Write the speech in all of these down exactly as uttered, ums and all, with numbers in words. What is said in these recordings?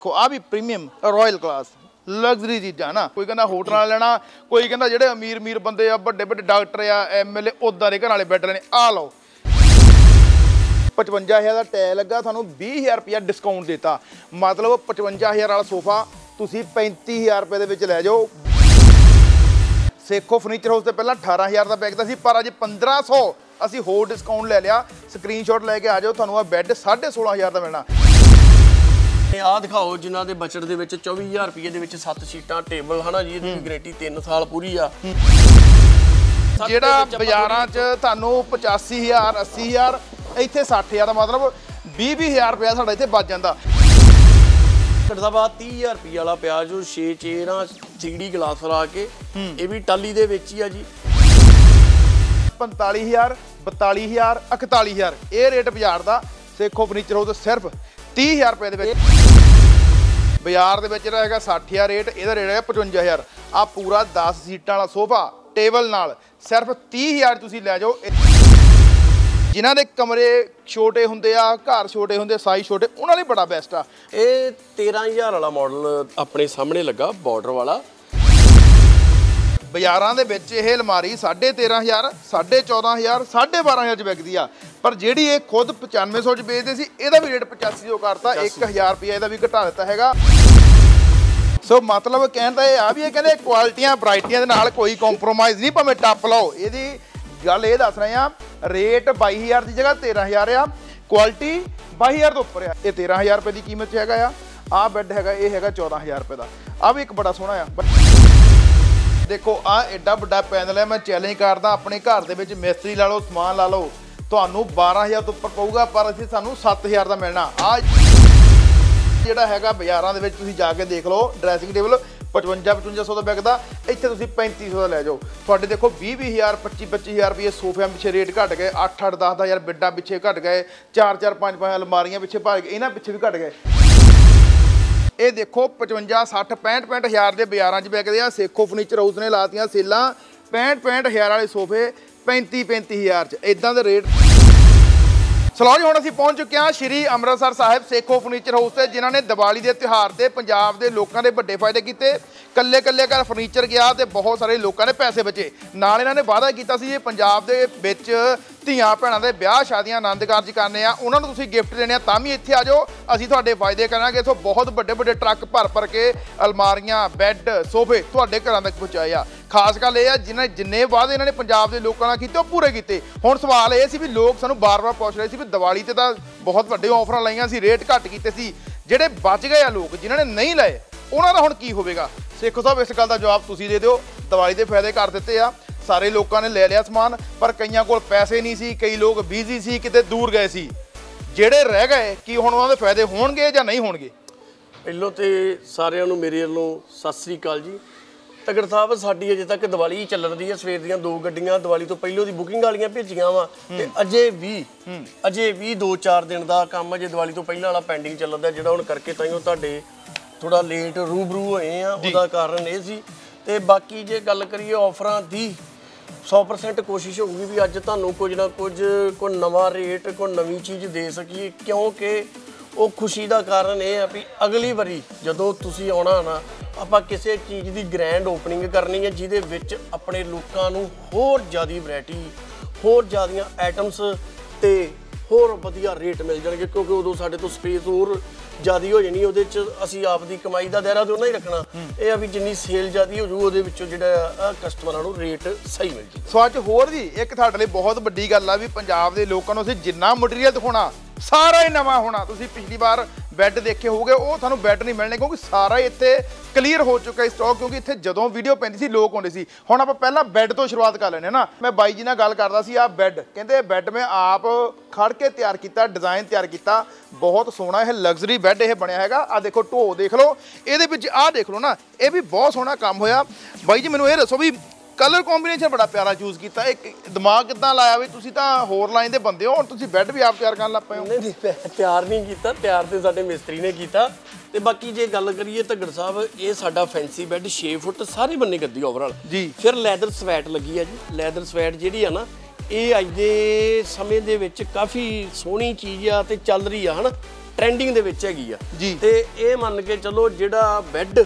देखो आ भी premium royal class luxury चीज़ा ना कोई कहना होटल वाला लेना कोई कहना जेडे अमीर अमीर बंदे आ बड़े बड़े डॉक्टर आ एम एल ए उदा दे घर वाले बैड लेने आ लो पचवंजा हज़ार का टैग लगा थानू बीस हज़ार रुपया डिस्काउंट देता मतलब पचवंजा हज़ार वाला सोफा तुसी पैंती हज़ार रुपये दे विच लै जाओ सेखो फर्नीचर हाउस से पहला अठारह हज़ार का पैक था पर अज पंद्रह सौ असी होर डिस्काउंट ले लिया स्क्रीनशॉट लैके आ जाओ थानू आ बैड साढ़े सोलह हज़ार का मिलना आ दिखाओ जिन्हों के बजट के चौबी हज़ार रुपये के सत्त सीटां टेबल है ना जी इसकी गारंटी तीन साल पूरी आ ਜਿਹੜਾ ਬਾਜ਼ਾਰਾਂ 'ਚ ਤੁਹਾਨੂੰ पचासी हज़ार अस्सी हज़ार ਇੱਥੇ सठ हज़ार ਦਾ मतलब बीस बीस हज़ार रुपया साਡਾ ਇੱਥੇ ਬਚ ਜਾਂਦਾ ਘਟਦਾ ਬਾਅਦ तीस हज़ार रुपये वाला ਪਿਆ ਜੋ छे ਚੇਅਰਾਂ थ्री डी ਗਲਾਸ ਲਾ ਕੇ ਇਹ ਵੀ ਟਾਲੀ ਦੇ ਵਿੱਚ ਹੀ ਆ ਜੀ पैंतालीस हज़ार बयालीस हज़ार इकतालीस हज़ार ਇਹ ਰੇਟ ਬਾਜ਼ਾਰ ਦਾ ਸੇਖੋ ਫਰਨੀਚਰ ਹਾਊਸ ਸਿਰਫ तीस हज़ार रुपये ਦੇ ਵਿੱਚ ਬਾਜ਼ਾਰ ਦੇ ਵਿੱਚ ਰਹੇਗਾ सठ हज़ार रेट ਇਹਦਾ ਰੇਟ ਹੈ पचवंजा हज़ार ਆ ਪੂਰਾ दस ਸੀਟਾਂ ਵਾਲਾ ਸੋਫਾ टेबल नाल सिर्फ तीस हज़ार तुसीं लै जाओ जिन्हां दे कमरे छोटे हुंदे आ घर छोटे हुंदे साइज छोटे उन्हां लई बड़ा बेस्ट आ ਇਹ तेरह हज़ार वाला मॉडल अपने सामने लगा बॉर्डर वाला ਬਾਜ਼ਾਰਾਂ ਦੇ ਵਿੱਚ ਇਹ ਅਲਮਾਰੀ साढ़े तेरह हज़ार साढ़े चौदह हज़ार साढ़े बारह हज़ार 'ਚ ਵਿਕਦੀ ਆ ਪਰ ਜਿਹੜੀ ਇਹ ਖੁਦ पचानवे सौ 'ਚ ਵੇਚਦੇ ਸੀ ਇਹਦਾ ਵੀ ਰੇਟ पचासी सौ ਕਰਤਾ एक हज़ार रुपया ਇਹਦਾ ਵੀ ਘਟਾ ਦਿੱਤਾ ਹੈਗਾ सो मतलब कहने का यह आ भी है कहते क्वालिटियां वरायटियां दे नाल कोई कॉम्प्रोमाइज़ नहीं भावें टप लो ये गल ये दस रहे हैं रेट बाई हज़ार की जगह तेरह हज़ार आ क्वालिटी बाई हज़ार तो उपर है तेरह हज़ार रुपये की कीमत हैगा आ बैड हैगा ये हैगा चौदह हज़ार रुपये का आ भी एक बड़ा सोहना आ देखो आ एडा बड़ा पैनल है मैं चैलेंज करदा अपने घर दे विच मिस्त्री ला लो समान ला लो तुहानू बारह हज़ार तो उपर पऊगा पर असीं सानू सत्त हज़ार का मिलना आ ਜਿਹੜਾ ਹੈਗਾ ਬਾਜ਼ਾਰਾਂ ਦੇ ਵਿੱਚ ਤੁਸੀਂ ਜਾ ਕੇ ਦੇਖ ਲਓ ਡਰੈਸਿੰਗ ਟੇਬਲ पचवंजा पचवंजा सौ ਦਾ ਵਿਕਦਾ ਇੱਥੇ ਤੁਸੀਂ पैंती सौ ਦਾ ਲੈ ਜਾਓ ਤੁਹਾਡੇ ਦੇਖੋ बीस बीस हज़ार पच्चीस पच्चीस हज़ार रुपये ਸੋਫਿਆਂ ਪਿੱਛੇ ਰੇਟ ਘਟ ਗਏ ਅੱਠ ਅੱਠ दस दस हज़ार ਬੈੱਡਾਂ ਪਿੱਛੇ ਘਟ ਗਏ चार चार पाँच पाँच ਅਲਮਾਰੀਆਂ ਪਿੱਛੇ ਭਰ ਗਏ ਇਹਨਾਂ ਪਿੱਛੇ ਵੀ ਘਟ ਗਏ ਇਹ ਦੇਖੋ पचवंजा साठ पैंठ पैंठ हज़ार ਦੇ ਬਾਜ਼ਾਰਾਂ 'ਚ ਵਿਕਦੇ ਆ ਸੇਖੋ ਫਰਨੀਚਰ ਹਾਊਸ ਨੇ ਲਾਤੀਆਂ ਸੇਲਾਂ पैंठ पैंठ हज़ार ਵਾਲੇ ਸੋਫੇ पैंती पैंती हज़ार 'ਚ ਇਦਾਂ ਦੇ ਰੇਟ सलो जी हुण असीं पहुंच चुके हैं श्री अमृतसर साहिब सेखो फर्नीचर हाउस से जिन्होंने दिवाली के त्यौहार से पंजाब के लोगों के बड़े फायदे किए कल्ले कल्ले घर फर्नीचर गया तो बहुत सारे लोगों ने पैसे बचे नाल इन्होंने वादा किया सी पंजाब के विच ਧੀਆਂ ਭੈਣਾਂ ਦੇ ਵਿਆਹ ਸ਼ਾਦੀਆਂ ਆਨੰਦ ਕਾਰਜ ਕਰਨੇ ਆ ਉਹਨਾਂ ਨੂੰ ਤੁਸੀਂ ਗਿਫਟ ਦੇਣੇ ਆ ਤਾਂ ਵੀ ਇੱਥੇ ਆ ਜਾਓ ਅਸੀਂ ਤੁਹਾਡੇ ਫਾਇਦੇ ਕਰਾਂਗੇ ਇਥੋਂ ਬਹੁਤ ਵੱਡੇ ਵੱਡੇ ਟਰੱਕ ਭਰ ਭਰ ਕੇ ਅਲਮਾਰੀਆਂ ਬੈੱਡ ਸੋਫੇ ਤੁਹਾਡੇ ਘਰਾਂ ਤੱਕ ਪਹੁੰਚਾਏ ਆ ਖਾਸ ਗੱਲ ਇਹ ਆ ਜਿਨ੍ਹਾਂ ਜਿੰਨੇ ਵਾਅਦੇ ਇਹਨਾਂ ਨੇ ਪੰਜਾਬ ਦੇ ਲੋਕਾਂ ਨਾਲ ਕੀਤੇ ਉਹ ਪੂਰੇ ਕੀਤੇ ਹੁਣ ਸਵਾਲ ਇਹ ਸੀ ਵੀ ਲੋਕ ਸਾਨੂੰ ਬਾਰ-ਬਾਰ ਪੁੱਛ ਰਹੇ ਸੀ ਵੀ ਦੀਵਾਲੀ ਤੇ ਤਾਂ ਬਹੁਤ ਵੱਡੇ ਆਫਰਾਂ ਲਾਈਆਂ ਸੀ ਰੇਟ ਘੱਟ ਕੀਤੇ ਸੀ ਜਿਹੜੇ ਬਚ ਗਏ ਆ ਲੋਕ ਜਿਨ੍ਹਾਂ ਨੇ ਨਹੀਂ ਲਏ ਉਹਨਾਂ ਦਾ ਹੁਣ ਕੀ ਹੋਵੇਗਾ ਸੇਖੋ ਸਾਹਿਬ ਇਸ ਗੱਲ ਦਾ ਜਵਾਬ ਤੁਸੀਂ ਦੇ ਦਿਓ ਦੀਵਾਲੀ ਦੇ ਫਾਇਦੇ ਕਰ ਦਿੱਤੇ ਆ ਸਾਰੇ ਲੋਕਾਂ ਨੇ ਲੈ ਲਿਆ ਸਮਾਨ ਪਰ ਕਈਆਂ ਕੋਲ ਪੈਸੇ ਨਹੀਂ ਸੀ ਕਈ ਲੋਕ ਬਿਜ਼ੀ ਸੀ ਕਿਤੇ ਦੂਰ ਗਏ ਸੀ ਜਿਹੜੇ ਰਹਿ ਗਏ ਕੀ ਹੁਣ ਉਹਨਾਂ ਦੇ ਫਾਇਦੇ ਹੋਣਗੇ ਜਾਂ ਨਹੀਂ ਹੋਣਗੇ ਪਹਿਲੋਂ ਤੇ ਸਾਰਿਆਂ ਨੂੰ ਮੇਰੇ ਵੱਲੋਂ ਸਤਿ ਸ੍ਰੀ ਅਕਾਲ ਜੀ ਤਗੜ ਸਾਹਿਬ ਸਾਡੀ ਅਜੇ ਤੱਕ ਦੀਵਾਲੀ ਚੱਲ ਰਹੀ ਹੈ ਸਵੇਰ ਦੀਆਂ ਦੋ ਗੱਡੀਆਂ ਦੀਵਾਲੀ ਤੋਂ ਪਹਿਲੋਂ ਦੀ ਬੁਕਿੰਗ ਵਾਲੀਆਂ ਭੇਜੀਆਂ ਵਾ ਤੇ ਅਜੇ ਵੀ ਅਜੇ ਵੀ ਦੋ ਚਾਰ ਦਿਨ ਦਾ ਕੰਮ ਅਜੇ ਦੀਵਾਲੀ ਤੋਂ ਪਹਿਲਾਂ ਵਾਲਾ ਪੈਂਡਿੰਗ ਚੱਲਦਾ ਜਿਹੜਾ ਹੁਣ ਕਰਕੇ ਤਾਈਓ ਤੁਹਾਡੇ ਥੋੜਾ ਲੇਟ ਰੂਬਰੂ ਹੋਏ ਆ ਉਹਦਾ ਕਾਰਨ ਇਹ ਸੀ ਤੇ ਬਾਕੀ ਜੇ ਗੱਲ ਕਰੀਏ ਆਫਰਾਂ ਦੀ सौ परसेंट कोशिश होगी भी अज तुहानू कुछ ना कुछ कोई नवा रेट कोई नवी चीज़ दे सकीए क्योंकि वो खुशी का कारण यह है भी अगली बारी जदों तुसीं आउणा ना आपां किसी चीज़ की ग्रैंड ओपनिंग करनी है जिहदे विच अपने लोकां नू होर ज़्यादा वैरायटी होर ज़्यादा आइटम्स ते होर वधिया रेट मिल जाएंगे क्योंकि उदों साडे तो स्पेस होर ज़्यादा हो जानी ਉਹਦੇ ਚ ਅਸੀਂ ਆਪ ਦੀ ਕਮਾਈ ਦਾ ਦਾਇਰਾ ਤੇ ਉਹਨਾਂ ਹੀ ਰੱਖਣਾ ਇਹ ਆ ਵੀ ਜਿੰਨੀ ਸੇਲ ਜ਼ਿਆਦੀ ਹੋ ਜੂ ਉਹਦੇ ਵਿੱਚੋਂ ਜਿਹੜਾ ਕਸਟਮਰਾਂ ਨੂੰ ਰੇਟ ਸਹੀ ਮਿਲ ਜੂ ਸੋ ਅੱਜ ਹੋਰ ਵੀ ਇੱਕ ਤੁਹਾਡੇ ਲਈ ਬਹੁਤ ਵੱਡੀ ਗੱਲ ਆ ਵੀ ਪੰਜਾਬ ਦੇ ਲੋਕਾਂ ਨੂੰ ਅਸੀਂ ਜਿੰਨਾ ਮਟੀਰੀਅਲ ਦਿਖਾਉਣਾ ਸਾਰਾ ਹੀ ਨਵਾਂ ਹੋਣਾ ਤੁਸੀਂ ਪਿਛਲੀ ਵਾਰ ਬੈੱਡ ਦੇਖੇ ਹੋਗੇ ਉਹ ਤੁਹਾਨੂੰ ਬੈੱਡ ਨਹੀਂ ਮਿਲਣੇ ਕਿਉਂਕਿ ਸਾਰਾ ਹੀ ਇੱਥੇ ਕਲੀਅਰ ਹੋ ਚੁੱਕਾ ਸਟਾਕ ਕਿਉਂਕਿ ਇੱਥੇ ਜਦੋਂ ਵੀਡੀਓ ਪੈਂਦੀ ਸੀ ਲੋਕ ਆਉਂਦੇ ਸੀ ਹੁਣ ਆਪਾਂ ਪਹਿਲਾਂ ਬੈੱਡ ਤੋਂ ਸ਼ੁਰੂਆਤ ਕਰ ਲੈਣੇ ਨਾ ਮੈਂ ਬਾਈ ਜੀ ਨਾਲ ਗੱਲ ਕਰਦਾ ਸੀ ਆ ਬੈੱਡ ਕਹਿੰਦੇ ਬੈੱਡ ਮੈਂ ਆਪ ਖੜ ਕੇ ਤਿਆਰ ਕੀਤਾ ਡਿਜ਼ਾਈਨ ਤਿਆਰ ਕੀਤਾ ਬਹੁਤ ਸੋਹਣਾ ਇਹ ਲਗਜ਼ਰੀ ਬੈੱਡ ਇਹ ਬਣਿਆ ਹੈਗਾ ਆ ਦੇਖੋ ਢੋ ਦੇਖ ਲਓ ਇਹਦੇ ਵਿੱਚ ਆਹ ਦੇਖ ਲਓ ਨਾ ਇਹ ਵੀ ਬਹੁਤ ਸੋਹਣਾ ਕੰਮ ਹੋਇਆ ਬਾਈ ਜੀ ਮੈਨੂੰ ਇਹ ਦੱਸੋ ਵੀ कलर कॉम्बीनेशन बड़ा प्यारा चूज किया एक दिमाग कितना लाया भी तुसी तां होर लाइन दे बंदे हो हुण तुसी बैड भी आप तैयार करन लग पए हो नहीं नहीं तैयार नहीं कीता तैयार ते साडे मिस्त्री ने कीता ते बाकी जे गल करिए धग्गड़ साहब ये साडा फैंसी बैड छे फुट सारे बन्ने गद्दी ओवरऑल जी फिर लैदर स्वैट लगी है जी लैदर स्वैट जिहड़ी है ना ये अज दे समय दे विच काफ़ी सोहनी चीज़ आ ते चल रही है है ना ਟ੍ਰੈਂਡਿੰਗ ਦੇ ਵਿੱਚ ਹੈਗੀ ਆ ਜੀ। ਤੇ ਇਹ ਮੰਨ ਕੇ ਚਲੋ ਜਿਹੜਾ ਬੈੱਡ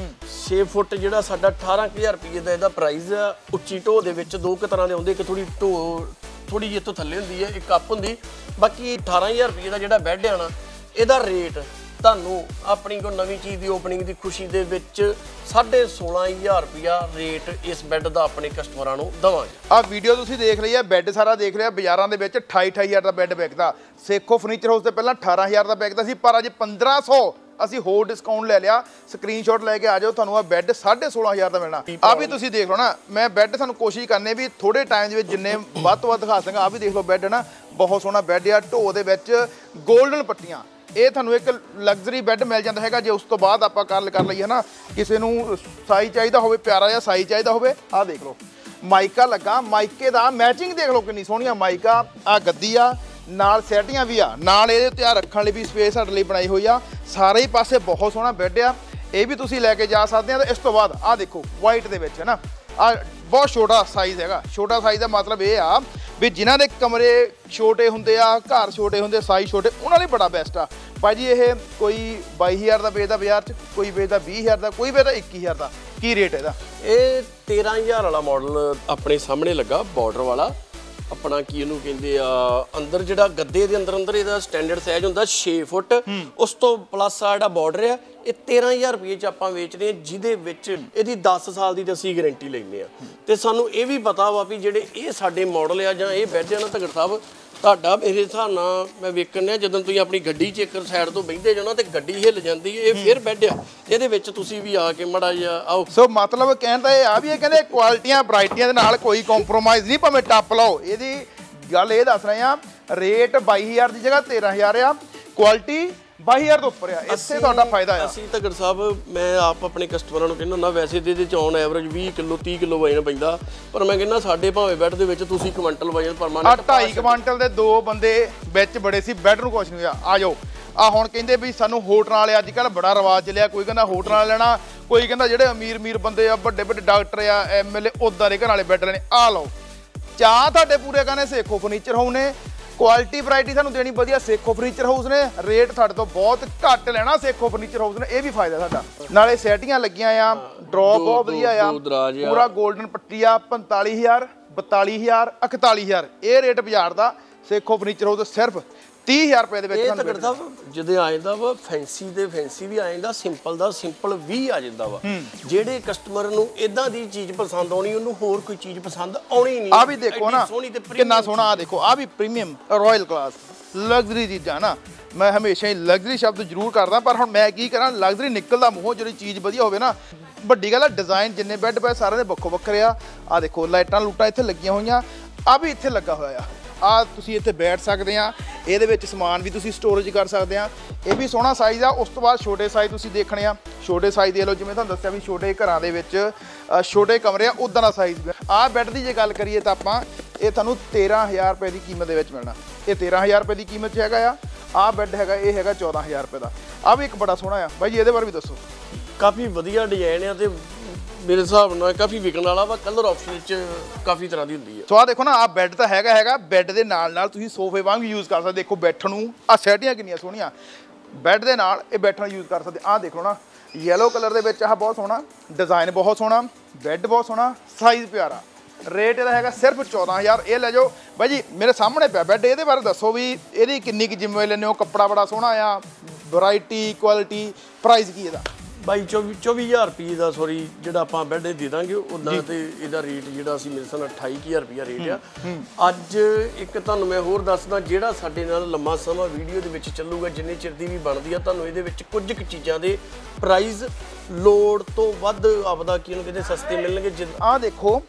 ਛੇ ਫੁੱਟ ਜਿਹੜਾ ਸਾਡਾ ਅਠਾਰਾਂ ਕੁ ਹਜ਼ਾਰ ਰੁਪਏ ਦਾ ਇਹਦਾ ਪ੍ਰਾਈਸ ਆ। ਉੱਚੀ ਢੋ ਦੇ ਵਿੱਚ ਦੋ ਕੁ ਤਰ੍ਹਾਂ ਦੇ ਆਉਂਦੇ, ਇੱਕ ਥੋੜੀ ਢੋ ਥੋੜੀ ਜਿਹੀ ਤੋਂ ਥੱਲੇ ਹੁੰਦੀ ਹੈ, ਇੱਕ ਅੱਪ ਹੁੰਦੀ। ਬਾਕੀ ਅਠਾਰਾਂ ਹਜ਼ਾਰ ਰੁਪਏ ਦਾ ਜਿਹੜਾ ਬੈੱਡ ਆ ਨਾ, ਇਹਦਾ ਰੇਟ ਤੁਹਾਨੂੰ ਆਪਣੀ ਕੋ ਨਵੀਂ ਚੀਜ਼ ਦੀ ਓਪਨਿੰਗ ਦੀ ਖੁਸ਼ੀ ਦੇ ਵਿੱਚ ਸਾਢੇ ਸੋਲਾਂ ਹਜ਼ਾਰ ਰੁਪਇਆ ਰੇਟ ਇਸ ਬੈੱਡ ਦਾ ਆਪਣੇ ਕਸਟਮਰਾਂ ਨੂੰ ਦਵਾਂਗੇ। ਆ ਵੀਡੀਓ ਤੁਸੀਂ ਦੇਖ ਲਈ ਹੈ, ਬੈੱਡ ਸਾਰਾ ਦੇਖ ਲਿਆ। ਬਾਜ਼ਾਰਾਂ ਦੇ ਵਿੱਚ ਅਠਾਈ ਅਠਾਈ ਹਜ਼ਾਰ ਦਾ ਬੈੱਡ ਵਿਕਦਾ। ਸੇਖੋ ਫਰਨੀਚਰ ਹਾਊਸ ਤੇ ਪਹਿਲਾਂ ਅਠਾਰਾਂ ਹਜ਼ਾਰ ਦਾ ਵਿਕਦਾ ਸੀ, ਪਰ ਅੱਜ ਪੰਦਰਾਂ ਸੌ ਅਸੀਂ ਹੋਰ ਡਿਸਕਾਊਂਟ ਲੈ ਲਿਆ। ਸਕਰੀਨਸ਼ਾਟ ਲੈ ਕੇ ਆ ਜਾਓ, ਤੁਹਾਨੂੰ ਆ ਬੈੱਡ ਸਾਢੇ ਸੋਲਾਂ ਹਜ਼ਾਰ ਦਾ ਮਿਲਣਾ। ਆ ਵੀ ਤੁਸੀਂ ਦੇਖ ਲਓ ਨਾ, ਮੈਂ ਬੈੱਡ ਤੁਹਾਨੂੰ ਕੋਸ਼ਿਸ਼ ਕਰਨੇ ਵੀ ਥੋੜੇ ਟਾਈਮ ਦੇ ਵਿੱਚ ਜਿੰਨੇ ਵੱਧ ਤੋਂ ਵੱਧ ਦਿਖਾ ਸਕਾਂ। ਆ ਵੀ ਦੇਖ ਲਓ ਬੈੱਡ ਨਾ, ਬਹੁਤ ਸੋਹਣਾ ਬੈੱਡ ਆ। ਢੋ ਦੇ ਵਿੱਚ ਗੋਲਡਨ ਪੱਟੀਆਂ। ਇਹ ਤੁਹਾਨੂੰ ਇੱਕ ਲਗਜ਼ਰੀ ਬੈੱਡ ਮਿਲ ਜਾਂਦਾ ਹੈਗਾ। ਜੇ ਉਸ ਤੋਂ ਬਾਅਦ ਆਪਾਂ ਗੱਲ ਕਰ ਲਈਏ ਨਾ, ਕਿਸੇ ਨੂੰ ਸਾਈਜ਼ ਚਾਹੀਦਾ ਹੋਵੇ, ਪਿਆਰਾ ਜਿਹਾ ਸਾਈਜ਼ ਚਾਹੀਦਾ ਹੋਵੇ, ਆਹ ਦੇਖ ਲਓ ਮਾਈਕਾ ਲੱਗਾ। ਮਾਈਕੇ ਦਾ ਮੈਚਿੰਗ ਦੇਖ ਲਓ ਕਿੰਨੀ ਸੋਹਣੀਆਂ ਮਾਈਕਾ। ਆ ਗੱਦੀ ਆ, ਨਾਲ ਸੈਟੀਆਂ ਵੀ ਆ, ਨਾਲ ਇਹਦੇ ਉੱਤੇ ਆ ਰੱਖਣ ਲਈ ਵੀ ਸਪੇਸ ਸਾਡੇ ਲਈ ਬਣਾਈ ਹੋਈ ਆ। ਸਾਰੇ ਹੀ ਪਾਸੇ ਬਹੁਤ ਸੋਹਣਾ ਬੈੱਡ ਆ। ਇਹ ਵੀ ਤੁਸੀਂ ਲੈ ਕੇ ਜਾ ਸਕਦੇ ਆ। ਤੇ ਇਸ ਤੋਂ ਬਾਅਦ ਆਹ ਦੇਖੋ ਵਾਈਟ ਦੇ ਵਿੱਚ ਹੈ ਨਾ, ਆ ਬਹੁਤ ਛੋਟਾ ਸਾਈਜ਼ ਹੈਗਾ। ਛੋਟਾ ਸਾਈਜ਼ ਦਾ ਮਤਲਬ ਇਹ ਆ ਵੀ ਜਿਨ੍ਹਾਂ ਦੇ ਕਮਰੇ ਛੋਟੇ ਹੁੰਦੇ ਆ, ਘਰ ਛੋਟੇ ਹੁੰਦੇ, ਸਾਈਜ਼ ਛੋਟੇ, ਉਹਨਾਂ ਲਈ ਬੜਾ ਬੈਸਟ ਆ ਭਾਅ ਜੀ। ਇਹ ਕੋਈ ਬਾਈ ਹਜ਼ਾਰ ਦਾ ਵੇਚਦਾ ਬਾਜ਼ਾਰ 'ਚ, ਕੋਈ ਵੇਚਦਾ ਵੀਹ ਹਜ਼ਾਰ ਦਾ, ਕੋਈ ਵੇਚਦਾ ਇੱਕੀ ਹਜ਼ਾਰ ਦਾ। ਕੀ ਰੇਟ ਇਹਦਾ? ਇਹ ਤੇਰਾਂ ਹਜ਼ਾਰ ਵਾਲਾ ਮਾਡਲ ਆਪਣੇ ਸਾਹਮਣੇ ਲੱਗਾ, ਬਾਰਡਰ ਵਾਲਾ ਆਪਣਾ ਕੀ ਇਹਨੂੰ ਕਹਿੰਦੇ ਆ। ਅੰਦਰ ਜਿਹੜਾ ਗੱਦੇ ਦੇ ਅੰਦਰ ਅੰਦਰ ਇਹਦਾ ਸਟੈਂਡਰਡ ਸਾਈਜ਼ ਹੁੰਦਾ ਛੇ ਫੁੱਟ। ਉਸ ਤੋਂ ਪਲੱਸ ਆ ਜਿਹੜਾ ਬਾਰਡਰ ਆ, ਇਹ ਤੇਰਾਂ ਹਜ਼ਾਰ ਰੁਪਏ 'ਚ ਆਪਾਂ ਵੇਚਦੇ ਹਾਂ, ਜਿਹਦੇ ਵਿੱਚ ਇਹਦੀ ਦਸ ਸਾਲ ਦੀ ਅਸੀਂ ਗਾਰੰਟੀ ਲੈਂਦੇ ਆ। ਤੇ ਸਾਨੂੰ ਇਹ ਵੀ ਪਤਾ ਵਾ ਵੀ ਜਿਹੜੇ ਇਹ ਸਾਡੇ ਮਾਡਲ ਆ ਜਾਂ ਇਹ ਬੈੱਡ ਆ ਨਾ ਤਗੜ ਸਾਹਿਬ, ਤੁਹਾਡਾ ਮੇਰੇ ਹਿਸਾਬ ਨਾਲ ਮੈਂ ਵੇਖਣ ਜਦੋਂ ਤੁਸੀਂ ਆਪਣੀ ਗੱਡੀ 'ਚ ਇੱਕ ਸਾਈਡ ਤੋਂ ਬਹਿੰਦੇ ਜਾਣਾ ਤੇ ਗੱਡੀ ਹਿੱਲ ਜਾਂਦੀ ਹੈ। ਇਹ ਫਿਰ ਬੈੱਡ ਆ, ਇਹਦੇ ਵਿੱਚ ਤੁਸੀਂ ਵੀ ਆ ਕੇ ਮੜਾ ਜਿਹਾ ਆਓ। ਸੋ ਮਤਲਬ ਕਹਿਣ ਦਾ ਇਹ ਆ ਵੀ ਇਹ ਕਹਿੰਦੇ ਕੁਆਲਿਟੀਆਂ ਵੈਰਾਈਟੀਆਂ ਦੇ ਨਾਲ ਕੋਈ ਕੰਪਰੋਮਾਈਜ਼ ਨਹੀਂ, ਭਾਵੇਂ ਟੱਪ ਲਾਓ। ਇਹਦੀ ਗੱਲ ਇਹ ਦੱਸ ਰਹੇ ਆ, ਰੇਟ ਬਾਈ ਹਜ਼ਾਰ ਦੀ ਜਗ੍ਹਾ ਤੇਰਾਂ ਹਜ਼ਾਰ ਆ, ਕੁਆਲਿਟੀ ਬਾਈ ਹਜ਼ਾਰ ਤੋਂ ਉੱਪਰ ਆ। ਇੱਥੇ ਤੁਹਾਡਾ ਫਾਇਦਾ ਆ। ਅਸੀਂ ਤਗੜ ਸਾਹਿਬ ਮੈਂ ਆਪ ਆਪਣੇ ਕਸਟਮਰਾਂ ਨੂੰ ਕਹਿੰਦਾ ਹੁੰਦਾ, ਵੈਸੇ ਤੇ ਇਹਦੇ 'ਚ ਔਨ ਐਵਰੇਜ ਵੀਹ ਕਿਲੋ ਤੀਹ ਕਿਲੋ ਵਜਨ ਪੈਂਦਾ, ਪਰ ਮੈਂ ਕਹਿੰਦਾ ਸਾਡੇ ਭਾਵੇਂ ਬੈੱਡ ਦੇ ਵਿੱਚ ਤੁਸੀਂ ਕੁਇੰਟਲ ਵਜਨ ਪਰਮਾਨੈਂਟ ਢਾਈ ਕੁਇੰਟਲ ਦੇ ਦੋ ਬੰਦੇ ਵਿੱਚ ਬੜੇ ਸੀ, ਬੈੱਡ ਨੂੰ ਕੁਛ ਨਹੀਂ ਹੋਇਆ। ਆ ਜਾਓ। ਆ ਹੁਣ ਕਹਿੰਦੇ ਵੀ ਸਾਨੂੰ ਹੋਟਲਾਂ ਵਾਲੇ ਅੱਜ ਕੱਲ੍ਹ ਬੜਾ ਰਿਵਾਜ ਚੱਲਿਆ। ਕੋਈ ਕਹਿੰਦਾ ਹੋਟਲਾਂ ਵਾਲੇ ਲੈਣਾ, ਕੋਈ ਕਹਿੰਦਾ ਜਿਹੜੇ ਅਮੀਰ ਅਮੀਰ ਬੰਦੇ ਆ, ਵੱਡੇ ਵੱਡੇ ਡਾਕਟਰ ਆ, ਐਮ ਐਲ ਏ, ਉੱਦਾਂ ਦੇ ਘਰਾਂ ਵਾਲੇ ਬੈੱਡ ਲੈਣੇ। ਆ ਲਓ, ਚਾਹ ਤੁਹਾਡੇ ਪੂਰੇ ਕਰਨੇ ਸੇਖੋ ਫਰਨੀਚਰ ਹਾਊਸ ਨੇ। ਕੁਆਲਿਟੀ ਵੈਰਾਈਟੀ ਸਾਨੂੰ ਦੇਣੀ ਵਧੀਆ ਸੇਖੋ ਫਰਨੀਚਰ ਹਾਊਸ ਨੇ। ਰੇਟ ਸਾਡੇ ਤੋਂ ਬਹੁਤ ਘੱਟ ਲੈਣਾ ਸੇਖੋ ਫਰਨੀਚਰ ਹਾਊਸ ਨੇ। ਇਹ ਵੀ ਫਾਇਦਾ ਸਾਡਾ। ਨਾਲੇ ਸੈਟੀਆਂ ਲੱਗੀਆਂ ਆ, ਡਰੌਪ ਬਹੁਤ ਵਧੀਆ ਆ, ਪੂਰਾ ਗੋਲਡਨ ਪੱਟੀ ਆ। ਪੰਤਾਲੀ ਹਜ਼ਾਰ, ਬਤਾਲੀ ਹਜ਼ਾਰ, ਇਕਤਾਲੀ ਹਜ਼ਾਰ ਇਹ ਰੇਟ ਬਾਜ਼ਾਰ ਦਾ। ਸੇਖੋ ਫਰਨੀਚਰ ਹਾਊਸ ਸਿਰਫ ਤੀਹ ਹਜ਼ਾਰ ਰੁਪਏ ਦੇ ਵਿੱਚ ਇਹ ਤਗੜ ਸਾਹਿਬ ਜਦੋਂ ਆ ਜਾਂਦਾ ਵਾ। ਫੈਂਸੀ ਦੇ ਫੈਂਸੀ ਵੀ ਆ ਜਾਂਦਾ, ਸਿੰਪਲ ਦਾ ਸਿੰਪਲ ਵੀ ਆ ਜਾਂਦਾ ਵਾ। ਜਿਹੜੇ ਕਸਟਮਰ ਨੂੰ ਇਦਾਂ ਦੀ ਚੀਜ਼ ਪਸੰਦ ਆਉਣੀ, ਉਹਨੂੰ ਹੋਰ ਕੋਈ ਚੀਜ਼ ਪਸੰਦ ਆਉਣੀ ਨਹੀਂ। ਆ ਵੀ ਦੇਖੋ ਨਾ ਕਿੰਨਾ ਸੋਹਣਾ। ਆ ਦੇਖੋ, ਆ ਵੀ ਪ੍ਰੀਮੀਅਮ ਰਾਇਲ ਕਲਾਸ ਲਗਜ਼ਰੀ ਚੀਜ਼ਾਂ ਨਾ। ਮੈਂ ਹਮੇਸ਼ਾ ਹੀ ਲਗਜ਼ਰੀ ਸ਼ਬਦ ਜ਼ਰੂਰ ਕਰਦਾ, ਪਰ ਹੁਣ ਮੈਂ ਕੀ ਕਰਾਂ, ਲਗਜ਼ਰੀ ਨਿਕਲਦਾ ਮੂੰਹੋਂ। ਜਿਹੜੀ ਚੀਜ਼ ਵਧੀਆ ਹੋਵੇ ਨਾ, ਵੱਡੀ ਗੱਲ ਆ ਡਿਜ਼ਾਈਨ ਜਿੰਨੇ ਬੈੱਡ ਪਏ ਸਾਰਿਆਂ ਦੇ ਵੱਖੋ ਵੱਖਰੇ ਆ। ਆ ਦੇਖੋ ਲਾਈਟਾਂ ਲੂਟਾਂ ਇੱਥੇ ਲੱਗੀਆਂ ਹੋਈਆਂ, ਆ ਵੀ ਇੱਥੇ ਲੱਗਾ ਹੋਇਆ ਆ। ਆ ਤੁਸੀਂ ਇੱਥੇ ਬੈਠ ਸਕਦੇ ਆ। ਇਹਦੇ ਵਿੱਚ ਸਮਾਨ ਵੀ ਤੁਸੀਂ ਸਟੋਰੇਜ ਕਰ ਸਕਦੇ ਆ। ਇਹ ਵੀ ਸੋਹਣਾ ਸਾਈਜ਼ ਆ। ਉਸ ਤੋਂ ਬਾਅਦ ਛੋਟੇ ਸਾਈਜ਼ ਤੁਸੀਂ ਦੇਖਣੇ ਆ, ਛੋਟੇ ਸਾਈਜ਼ ਦੇ ਲਓ। ਜਿਵੇਂ ਤੁਹਾਨੂੰ ਦੱਸਿਆ ਵੀ ਛੋਟੇ ਘਰਾਂ ਦੇ ਵਿੱਚ ਛੋਟੇ ਕਮਰੇ ਆ, ਉੱਦਾਂ ਦਾ ਸਾਈਜ਼। ਆਹ ਬੈੱਡ ਦੀ ਜੇ ਗੱਲ ਕਰੀਏ ਤਾਂ ਆਪਾਂ ਇਹ ਤੁਹਾਨੂੰ ਤੇਰਾਂ ਹਜ਼ਾਰ ਰੁਪਏ ਦੀ ਕੀਮਤ ਦੇ ਵਿੱਚ ਮਿਲਣਾ। ਇਹ ਤੇਰਾਂ ਹਜ਼ਾਰ ਰੁਪਏ ਦੀ ਕੀਮਤ 'ਚ ਹੈਗਾ ਆ। ਆਹ ਬੈੱਡ ਹੈਗਾ, ਇਹ ਹੈਗਾ ਚੌਦਾਂ ਹਜ਼ਾਰ ਰੁਪਏ ਦਾ। ਆਹ ਵੀ ਇੱਕ ਬੜਾ ਸੋਹਣਾ ਆ ਬਾਈ ਜੀ, ਇਹਦੇ ਬਾਰੇ ਵੀ ਦੱਸੋ। ਕਾਫੀ ਵਧੀਆ ਡਿਜ਼ਾਈਨ ਆ ਤੇ ਮੇਰੇ ਹਿਸਾਬ ਨਾਲ ਕਾਫੀ ਵਿਕਣ ਵਾਲਾ ਵਾ। ਕਲਰ ਆਪਸ਼ਨ ਵਿੱਚ ਕਾਫੀ ਤਰ੍ਹਾਂ ਦੀ ਹੁੰਦੀ ਹੈ। ਸੋ ਆ ਦੇਖੋ ਨਾ, ਆ ਬੈੱਡ ਤਾਂ ਹੈਗਾ ਹੈਗਾ ਬੈੱਡ ਦੇ ਨਾਲ ਨਾਲ ਤੁਸੀਂ ਸੋਫੇ ਵਾਂਗ ਯੂਜ਼ ਕਰ ਸਕਦੇ। ਦੇਖੋ ਬੈਠਣ ਨੂੰ ਆ ਸੈਟੀਆਂ ਕਿੰਨੀਆਂ ਸੋਹਣੀਆਂ, ਬੈੱਡ ਦੇ ਨਾਲ ਇਹ ਬੈਠਣ ਯੂਜ਼ ਕਰ ਸਕਦੇ। ਆਹ ਦੇਖੋ ਨਾ, ਯੈਲੋ ਕਲਰ ਦੇ ਵਿੱਚ ਆਹ ਬਹੁਤ ਸੋਹਣਾ ਡਿਜ਼ਾਈਨ, ਬਹੁਤ ਸੋਹਣਾ ਬੈੱਡ, ਬਹੁਤ ਸੋਹਣਾ ਸਾਈਜ਼ ਪਿਆਰਾ। ਰੇਟ ਇਹਦਾ ਹੈਗਾ ਸਿਰਫ ਚੌਦਾਂ ਹਜ਼ਾਰ। ਇਹ ਲੈ ਜਾਓ ਬਾਈ ਜੀ, ਮੇਰੇ ਸਾਹਮਣੇ ਪਿਆ ਬੈੱਡ। ਇਹਦੇ ਬਾਰੇ ਦੱਸੋ ਵੀ ਇਹਦੀ ਕਿੰਨੀ ਕੁ ਜ਼ਿੰਮੇਵਾਰੀ ਲੈਂਦੇ ਹੋ? ਕੱਪੜਾ ਬੜਾ ਸੋਹਣਾ ਆ, ਵੈਰਾਈਟੀ, ਕੁਆਲਿਟੀ, ਪ੍ਰਾਈਸ ਕੀ ਇਹਦਾ? ਬਾਈ ਚੌਵੀ ਚੌਵੀ ਹਜ਼ਾਰ ਰੁਪਏ ਦਾ ਸੋਰੀ ਜਿਹੜਾ ਆਪਾਂ ਬੈੱਡ ਦੇ ਦਾਂਗੇ, ਉੱਦਾਂ ਤੇ ਇਹਦਾ ਰੇਟ ਜਿਹੜਾ ਅਸੀਂ ਮੇਰੇ ਹਿਸਾਬ ਨਾਲ ਅਠਾਈ ਹਜ਼ਾਰ ਰੁਪਇਆ ਰੇਟ ਆ। ਅੱਜ ਇੱਕ ਤੁਹਾਨੂੰ ਮੈਂ ਹੋਰ ਦੱਸਦਾ, ਜਿਹੜਾ ਸਾਡੇ ਨਾਲ ਲੰਮਾ ਸਮਾਂ ਵੀਡੀਓ ਦੇ ਵਿੱਚ ਚੱਲੂਗਾ, ਜਿੰਨੇ ਚਿਰ ਦੀ ਵੀ ਬਣਦੀ ਆ, ਤੁਹਾਨੂੰ ਇਹਦੇ ਵਿੱਚ ਕੁਝ ਕੁ ਚੀਜ਼ਾਂ ਦੇ ਪ੍ਰਾਈਸ ਲੋੜ ਤੋਂ ਵੱਧ ਆਪਦਾ ਕੀ ਉਹਨੂੰ ਕਹਿੰਦੇ ਸਸਤੇ ਮਿਲਣਗੇ। ਆਹ ਦੇਖੋ,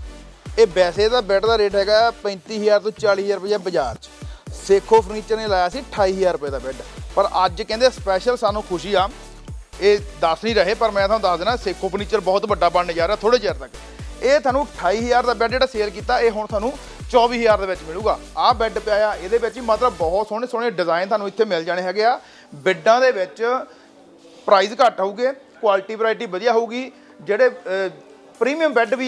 ਇਹ ਵੈਸੇ ਦਾ ਬੈੱਡ ਦਾ ਰੇਟ ਹੈਗਾ ਪੈਂਤੀ ਹਜ਼ਾਰ ਤੋਂ ਚਾਲੀ ਹਜ਼ਾਰ ਰੁਪਇਆ ਬਾਜ਼ਾਰ 'ਚ। ਸੇਖੋ ਫਰਨੀਚਰ ਨੇ ਲਾਇਆ ਸੀ ਅਠਾਈ ਹਜ਼ਾਰ ਰੁਪਏ ਦਾ ਬੈੱਡ, ਪਰ ਅੱਜ ਕਹਿੰਦੇ ਸਪੈਸ਼ਲ ਸਾਨੂੰ ਖੁਸ਼ੀ ਆ। ਇਹ ਦੱਸ ਨਹੀਂ ਰਹੇ, ਪਰ ਮੈਂ ਤੁਹਾਨੂੰ ਦੱਸ ਦੇਣਾ, ਸੇਖੋ ਫਰਨੀਚਰ ਬਹੁਤ ਵੱਡਾ ਬਣਨ ਜਾ ਰਿਹਾ ਥੋੜੇ ਚਿਰ ਤੱਕ। ਇਹ ਤੁਹਾਨੂੰ ਅਠਾਈ ਹਜ਼ਾਰ ਦਾ ਬੈੱਡ ਜਿਹੜਾ ਸੇਲ ਕੀਤਾ, ਇਹ ਹੁਣ ਤੁਹਾਨੂੰ ਚੌਵੀ ਹਜ਼ਾਰ ਦੇ ਵਿੱਚ ਮਿਲੂਗਾ। ਆਹ ਬੈੱਡ ਪਿਆ ਆ, ਇਹਦੇ ਵਿੱਚ ਹੀ ਮਤਲਬ ਬਹੁਤ ਸੋਹਣੇ ਸੋਹਣੇ ਡਿਜ਼ਾਈਨ ਤੁਹਾਨੂੰ ਇੱਥੇ ਮਿਲ ਜਾਣੇ ਹੈਗੇ ਆ। ਬੈੱਡਾਂ ਦੇ ਵਿੱਚ ਪ੍ਰਾਈਸ ਘੱਟ ਹੋਊਗੇ, ਕੁਆਲਿਟੀ ਵੈਰਾਈਟੀ ਵਧੀਆ ਹੋਊਗੀ। ਜਿਹੜੇ ਪ੍ਰੀਮੀਅਮ ਬੈੱਡ ਵੀ ਆ,